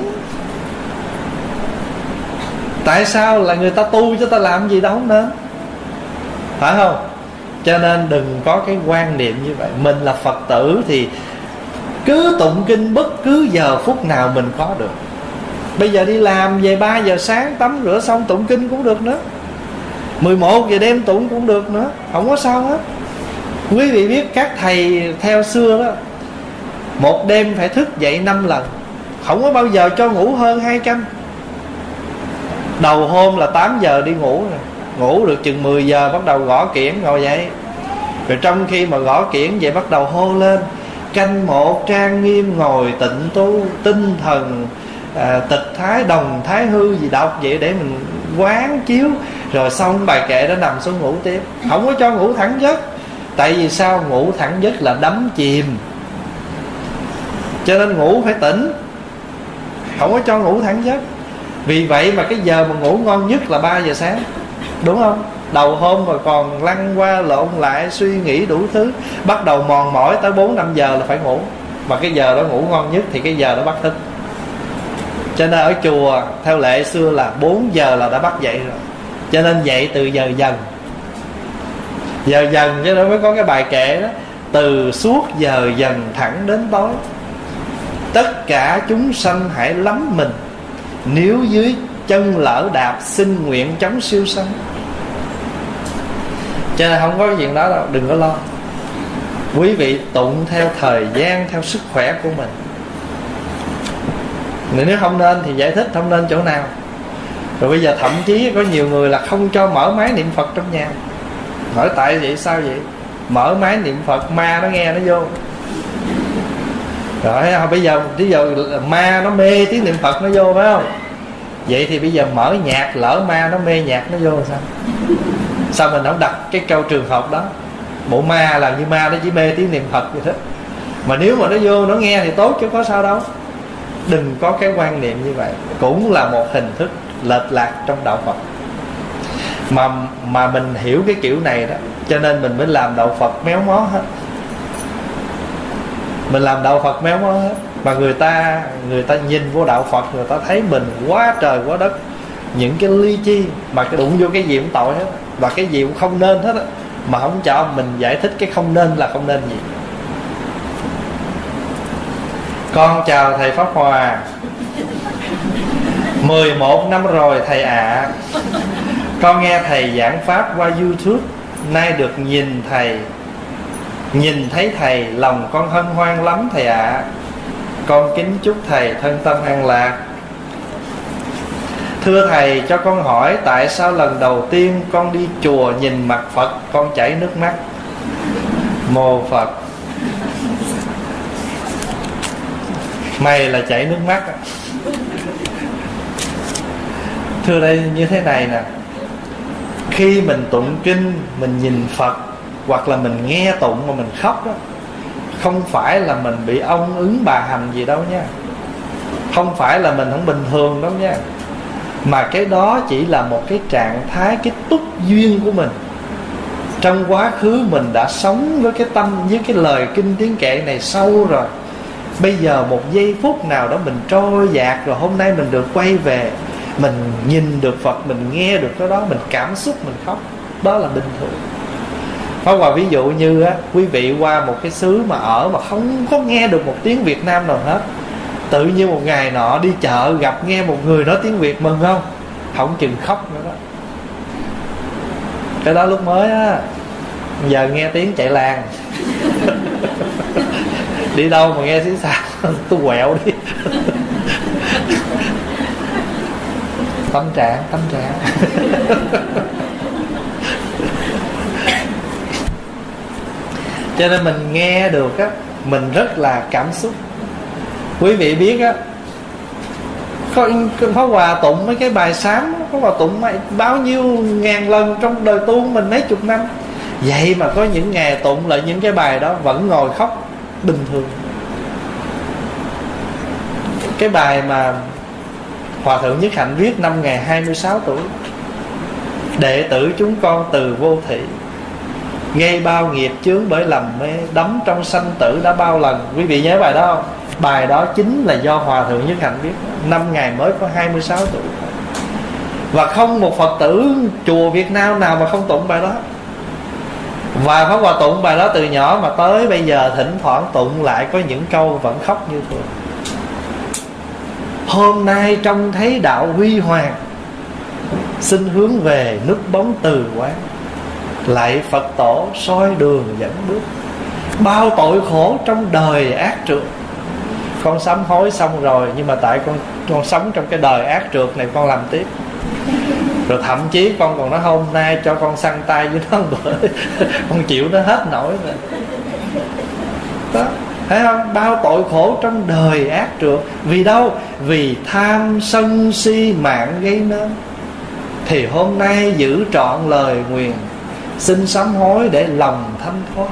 Tại sao là người ta tu chứ ta làm gì đâu không nên, phải không? Cho nên đừng có cái quan niệm như vậy. Mình là Phật tử thì cứ tụng kinh bất cứ giờ phút nào mình có được. Bây giờ đi làm về 3 giờ sáng tắm rửa xong tụng kinh cũng được nữa, 11 giờ đêm tụng cũng được nữa, không có sao hết. Quý vị biết các thầy theo xưa đó, một đêm phải thức dậy 5 lần. Không có bao giờ cho ngủ hơn 2 canh. Đầu hôm là 8 giờ đi ngủ rồi, ngủ được chừng 10 giờ bắt đầu gõ kiển ngồi dậy. Rồi trong khi mà gõ kiển vậy bắt đầu hô lên: canh 1 trang nghiêm ngồi tịnh tu, tinh thần tịch thái đồng thái hư gì đọc vậy để mình quán chiếu. Rồi xong bài kệ đó nằm xuống ngủ tiếp. Không có cho ngủ thẳng giấc. Tại vì sao? Ngủ thẳng giấc là đắm chìm, cho nên ngủ phải tỉnh, không có cho ngủ thẳng giấc. Vì vậy mà cái giờ mà ngủ ngon nhất là 3 giờ sáng, đúng không? Đầu hôm mà còn lăn qua lộn lại suy nghĩ đủ thứ, bắt đầu mòn mỏi tới 4-5 giờ là phải ngủ. Mà cái giờ đó ngủ ngon nhất thì cái giờ đó bắt thức. Cho nên ở chùa theo lệ xưa là 4 giờ là đã bắt dậy rồi. Cho nên dậy từ giờ dần. Giờ dần cho nên mới có cái bài kệ đó: từ suốt giờ dần thẳng đến tối, tất cả chúng sanh hãy lắm mình, nếu dưới chân lỡ đạp xin nguyện chống siêu sanh. Cho nên không có chuyện đó đâu, đừng có lo. Quý vị tụng theo thời gian, theo sức khỏe của mình. Nếu không nên thì giải thích không nên chỗ nào. Rồi bây giờ thậm chí có nhiều người là không cho mở máy niệm Phật trong nhà. Hỏi tại vậy sao vậy? Mở máy niệm Phật ma nó nghe nó vô. Rồi bây giờ ma nó mê tiếng niệm Phật nó vô phải không? Vậy thì bây giờ mở nhạc, lỡ ma nó mê nhạc nó vô sao? Sao mình không đặt cái câu trường hợp đó? Bộ ma làm như ma nó chỉ mê tiếng niệm Phật vậy đó. Mà nếu mà nó vô nó nghe thì tốt chứ có sao đâu. Đừng có cái quan niệm như vậy. Cũng là một hình thức lệch lạc trong đạo Phật. Mà mình hiểu cái kiểu này đó, cho nên mình mới làm đạo Phật méo mó hết. Mình làm đạo Phật méo mó hết. Mà người ta nhìn vô đạo Phật, người ta thấy mình quá trời quá đất, những cái ly chi mà cái đụng vô cái gì cũng tội hết, và cái gì cũng không nên hết á. Mà không cho mình giải thích cái không nên là không nên gì. Con chào thầy Pháp Hòa. 11 năm rồi thầy ạ. Con nghe thầy giảng pháp qua YouTube, nay được nhìn thấy thầy, lòng con hân hoan lắm thầy ạ. Con kính chúc thầy thân tâm an lạc. Thưa thầy, cho con hỏi tại sao lần đầu tiên con đi chùa nhìn mặt Phật con chảy nước mắt? Mô Phật. Mày là chảy nước mắt. Thưa đây như thế này nè, khi mình tụng kinh, mình nhìn Phật, hoặc là mình nghe tụng mà mình khóc đó, không phải là mình bị ong ứng bà hành gì đâu nha. Không phải là mình không bình thường đâu nha. Mà cái đó chỉ là một cái trạng thái, cái túc duyên của mình. Trong quá khứ mình đã sống với cái tâm, với cái lời kinh tiếng kệ này sâu rồi. Bây giờ một giây phút nào đó mình trôi dạt rồi, hôm nay mình được quay về, mình nhìn được Phật, mình nghe được cái đó, mình cảm xúc, mình khóc. Đó là bình thường. Hoặc là ví dụ như á, quý vị qua một cái xứ mà ở mà không có nghe được một tiếng Việt Nam nào hết, tự nhiên một ngày nọ đi chợ gặp nghe một người nói tiếng Việt, mừng không? Không chừng khóc nữa đó. Cái đó lúc mới á. Giờ nghe tiếng chạy làng. Đi đâu mà nghe xí xào tôi quẹo đi. Tâm trạng. Cho nên mình nghe được á, mình rất là cảm xúc. Quý vị biết á, Pháp Hòa tụng mấy cái bài sám, Pháp Hòa tụng bao nhiêu ngàn lần trong đời tu mình mấy chục năm. Vậy mà có những ngày tụng lại những cái bài đó vẫn ngồi khóc bình thường. Cái bài mà Hòa Thượng Nhất Hạnh viết năm ngày 26 tuổi: đệ tử chúng con từ vô thị, gây bao nghiệp chướng bởi lầm mê, đắm trong sanh tử đã bao lần. Quý vị nhớ bài đó không? Bài đó chính là do Hòa Thượng Nhất Hạnh viết. Năm ngày mới có 26 tuổi. Và không một Phật tử chùa Việt Nam nào mà không tụng bài đó. Và Pháp Hòa tụng bài đó từ nhỏ mà tới bây giờ thỉnh thoảng tụng lại có những câu vẫn khóc như thường. Hôm nay trông thấy đạo huy hoàng, xin hướng về núp bóng từ quán, lạy Phật tổ soi đường dẫn bước, bao tội khổ trong đời ác trượt, con sám hối xong rồi, nhưng mà tại con sống trong cái đời ác trượt này, con làm tiếp. Rồi thậm chí con còn nói hôm nay cho con săn tay với nó bữa con chịu nó hết nổi rồi đó. Thấy không? Bao tội khổ trong đời ác trượt. Vì đâu? Vì tham sân si mạng gây nên. Thì hôm nay giữ trọn lời nguyền, xin sám hối để lòng thanh thoát.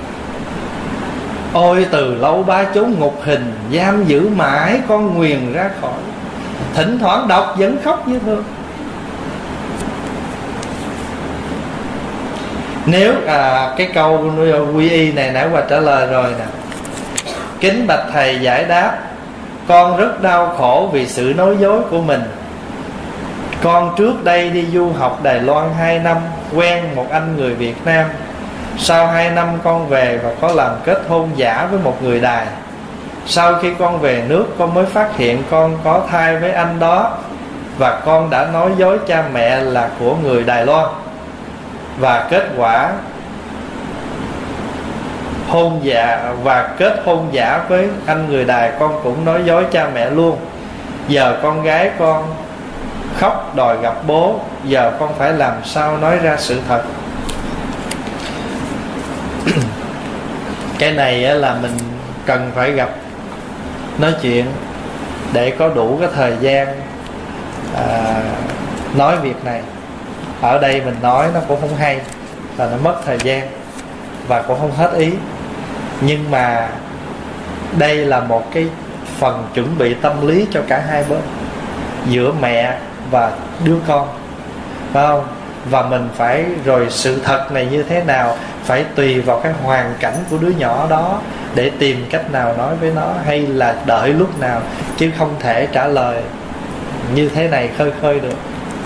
Ôi từ lâu ba chốn ngục hình, giam giữ mãi con nguyền ra khỏi. Thỉnh thoảng đọc vẫn khóc với thương. Nếu cái câu quy y này nãy qua trả lời rồi nè. Kính bạch thầy giải đáp, con rất đau khổ vì sự nói dối của mình. Con trước đây đi du học Đài Loan 2 năm, quen một anh người Việt Nam. Sau 2 năm con về và có làm kết hôn giả với một người Đài. Sau khi con về nước, con mới phát hiện con có thai với anh đó. Và con đã nói dối cha mẹ là của người Đài Loan. Và kết quả kết hôn giả với anh người Đài, con cũng nói dối cha mẹ luôn. Giờ con gái con khóc đòi gặp bố. Giờ con phải làm sao nói ra sự thật? Cái này là mình cần phải gặp, nói chuyện để có đủ cái thời gian nói việc này. Ở đây mình nói nó cũng không hay, và nó mất thời gian và cũng không hết ý. Nhưng mà đây là một cái phần chuẩn bị tâm lý cho cả hai bên, giữa mẹ và đứa con, phải không? Và mình phải, rồi sự thật này như thế nào phải tùy vào cái hoàn cảnh của đứa nhỏ đó để tìm cách nào nói với nó, hay là đợi lúc nào, chứ không thể trả lời như thế này khơi khơi được.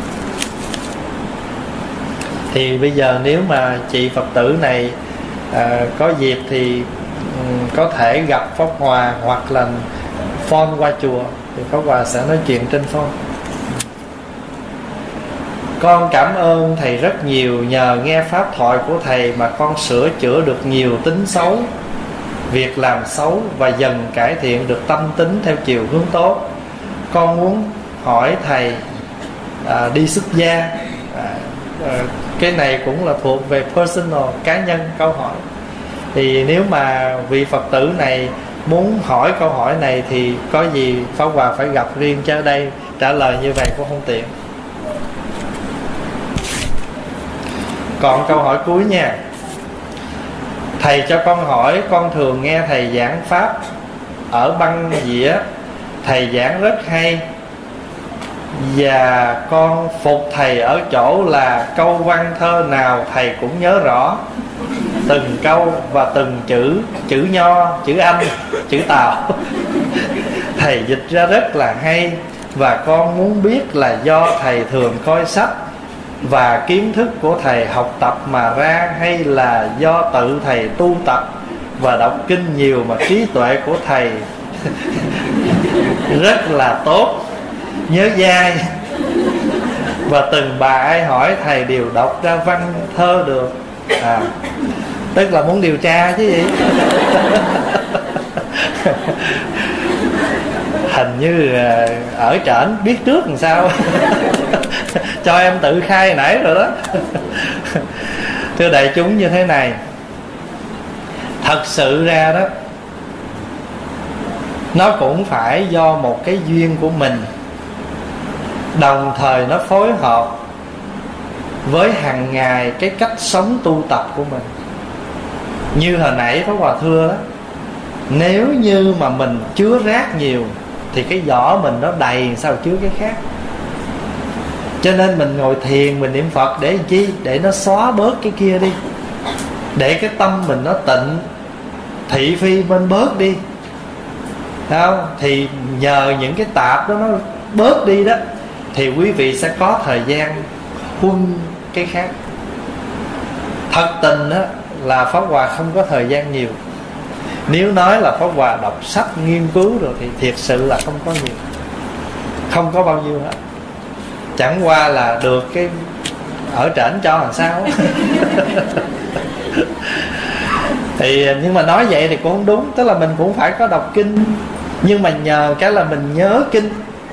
Thì bây giờ nếu mà chị Phật tử này có dịp thì có thể gặp Pháp Hòa, hoặc là phone qua chùa, thì Pháp Hòa sẽ nói chuyện trên phone. Con cảm ơn thầy rất nhiều. Nhờ nghe pháp thoại của thầy mà con sửa chữa được nhiều tính xấu, việc làm xấu, và dần cải thiện được tâm tính theo chiều hướng tốt. Con muốn hỏi thầy đi xuất gia. Cái này cũng là thuộc về personal, cá nhân câu hỏi. Thì nếu mà vị Phật tử này muốn hỏi câu hỏi này thì có gì Pháp Hòa phải gặp riêng, chứ ở đây trả lời như vậy cũng không tiện. Còn câu hỏi cuối nha. Thầy cho con hỏi, con thường nghe thầy giảng pháp ở băng dĩa, thầy giảng rất hay, và con phục thầy ở chỗ là câu văn thơ nào thầy cũng nhớ rõ từng câu và từng chữ Nho, chữ Anh, chữ Tàu. Thầy dịch ra rất là hay, và con muốn biết là do thầy thường coi sách và kiến thức của thầy học tập mà ra, hay là do tự thầy tu tập và đọc kinh nhiều mà trí tuệ của thầy rất là tốt, nhớ dai, và từng bà ai hỏi thầy đều đọc ra văn thơ được. Tức là muốn điều tra chứ gì. Hình như ở trển biết trước làm sao. Cho em tự khai nãy rồi đó. Thưa đại chúng, như thế này, thật sự ra đó, nó cũng phải do một cái duyên của mình, đồng thời nó phối hợp với hàng ngày cái cách sống tu tập của mình. Như hồi nãy Pháp Hòa thưa đó, nếu như mà mình chứa rác nhiều thì cái vỏ mình nó đầy, sao chứa cái khác. Cho nên mình ngồi thiền, mình niệm Phật để làm chi? Để nó xóa bớt cái kia đi, để cái tâm mình nó tịnh, thị phi bên bớt đi, thấy không? Thì nhờ những cái tạp đó nó bớt đi đó, thì quý vị sẽ có thời gian huân cái khác. Thật tình đó là Pháp Hòa không có thời gian nhiều. Nếu nói là Pháp Hòa đọc sách nghiên cứu rồi thì thiệt sự là không có nhiều, không có bao nhiêu hết. Chẳng qua là được cái ở trển cho làm sao. Thì nhưng mà nói vậy thì cũng không đúng. Tức là mình cũng phải có đọc kinh, Nhưng mà nhờ cái là mình nhớ kinh.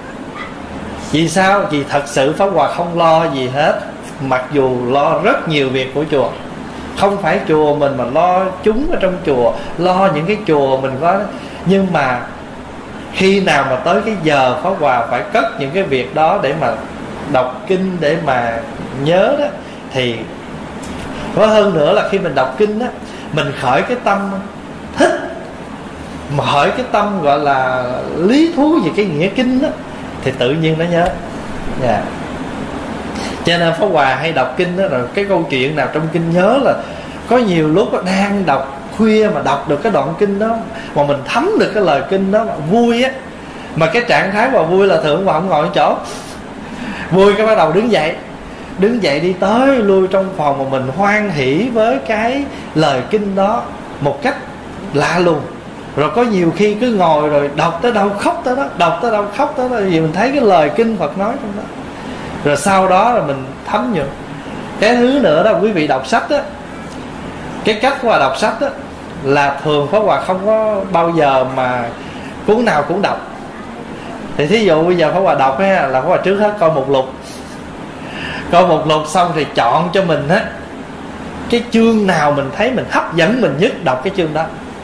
Vì sao? Vì thật sự Pháp Hòa không lo gì hết, mặc dù lo rất nhiều việc của chùa. Không phải chùa mình mà lo chúng ở trong chùa, lo những cái chùa mình có. Nhưng mà khi nào mà tới cái giờ Pháp Hòa phải cất những cái việc đó để mà đọc kinh, để mà nhớ đó, thì có hơn nữa là khi mình đọc kinh đó, mình khởi cái tâm thích, mà khởi cái tâm gọi là lý thú về cái nghĩa kinh đó, thì tự nhiên nó nhớ. Yeah. Cho nên Pháp Hòa hay đọc kinh đó, rồi cái câu chuyện nào trong kinh nhớ là có nhiều lúc đang đọc khuya mà đọc được cái đoạn kinh đó, mà mình thấm được cái lời kinh đó, mà vui á. Mà cái trạng thái mà vui là thường mà không ngồi ở chỗ, vui cái bắt đầu đứng dậy đi tới lui trong phòng, mà mình hoan hỉ với cái lời kinh đó một cách lạ lùng. Rồi có nhiều khi cứ ngồi rồi đọc tới đâu khóc tới đó, đọc tới đâu khóc tới đó, vì mình thấy cái lời kinh Phật nói trong đó. Rồi sau đó là mình thấm nhuận. Cái thứ nữa đó, quý vị đọc sách á, cái cách Pháp Hòa đọc sách á là thường Pháp Hòa không có bao giờ mà cuốn nào cũng đọc. Thì thí dụ bây giờ Pháp Hòa đọc á, là Pháp Hòa trước hết coi mục lục. Coi mục lục xong thì chọn cho mình á cái chương nào mình thấy mình hấp dẫn mình nhất, đọc cái chương đó.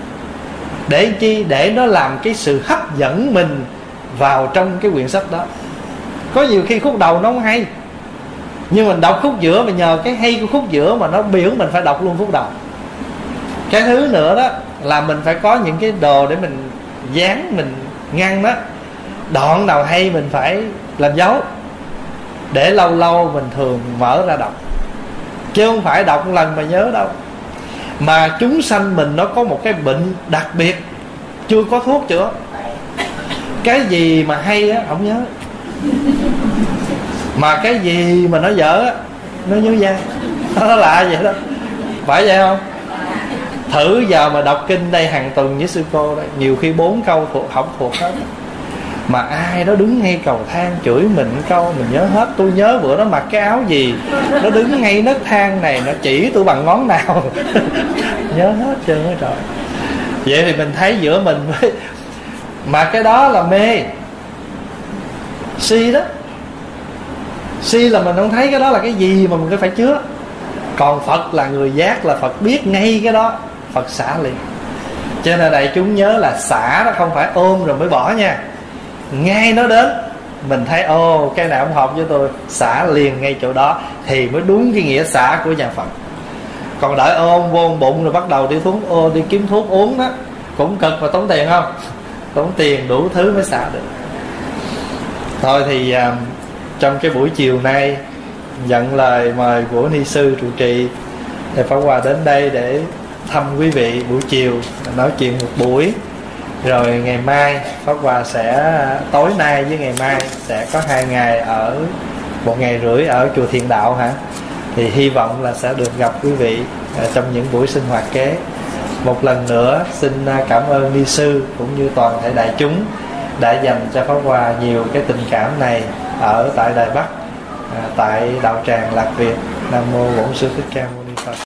Để chi? Để nó làm cái sự hấp dẫn mình vào trong cái quyển sách đó. Có nhiều khi khúc đầu nó không hay, nhưng mình đọc khúc giữa, mà nhờ cái hay của khúc giữa mà nó biểu mình phải đọc luôn khúc đầu. Cái thứ nữa đó là mình phải có những cái đồ để mình dán, mình ngăn đó. Đoạn nào hay mình phải làm dấu, để lâu lâu mình thường mở ra đọc, chứ không phải đọc một lần mà nhớ đâu. Mà chúng sanh mình nó có một cái bệnh đặc biệt, chưa có thuốc chữa. Cái gì mà hay á không nhớ, mà cái gì mà nó dở á nó nhớ dai. Nó lạ vậy đó, phải vậy không? Thử giờ mà đọc kinh đây hàng tuần với sư cô đây, nhiều khi 4 câu thuộc không thuộc hết, mà ai đó đứng ngay cầu thang chửi mình câu mình nhớ hết. Tôi nhớ bữa đó mặc cái áo gì, nó đứng ngay nấc thang này, nó chỉ tôi bằng ngón nào. Nhớ hết trơn á trời. Vậy thì mình thấy giữa mình với, mà cái đó là mê si đó. Si là mình không thấy cái đó là cái gì mà mình phải chứa. Còn Phật là người giác, là Phật biết ngay cái đó, Phật xả liền. Cho nên đại chúng nhớ là xả đó không phải ôm rồi mới bỏ nha. Ngay nó đến mình thấy ô cái nào không hợp với tôi, xả liền ngay chỗ đó, thì mới đúng cái nghĩa xả của nhà Phật. Còn đợi ôm vô bụng rồi bắt đầu đi kiếm thuốc uống đó, cũng cực mà tốn tiền không? Tốn tiền đủ thứ mới xả được. Thôi thì trong cái buổi chiều nay nhận lời mời của ni sư trụ trì, thì Pháp Hòa đến đây để thăm quý vị buổi chiều, nói chuyện một buổi. Rồi ngày mai Pháp Hòa sẽ, tối nay với ngày mai sẽ có 2 ngày ở 1 ngày rưỡi ở chùa Thiền Đạo hả? Thì hy vọng là sẽ được gặp quý vị trong những buổi sinh hoạt kế. Một lần nữa xin cảm ơn ni sư cũng như toàn thể đại chúng đã dành cho Pháp Hòa nhiều cái tình cảm này ở tại Đài Bắc, tại đạo tràng Lạc Việt. Nam mô Bổn Sư Thích Ca Mâu Ni.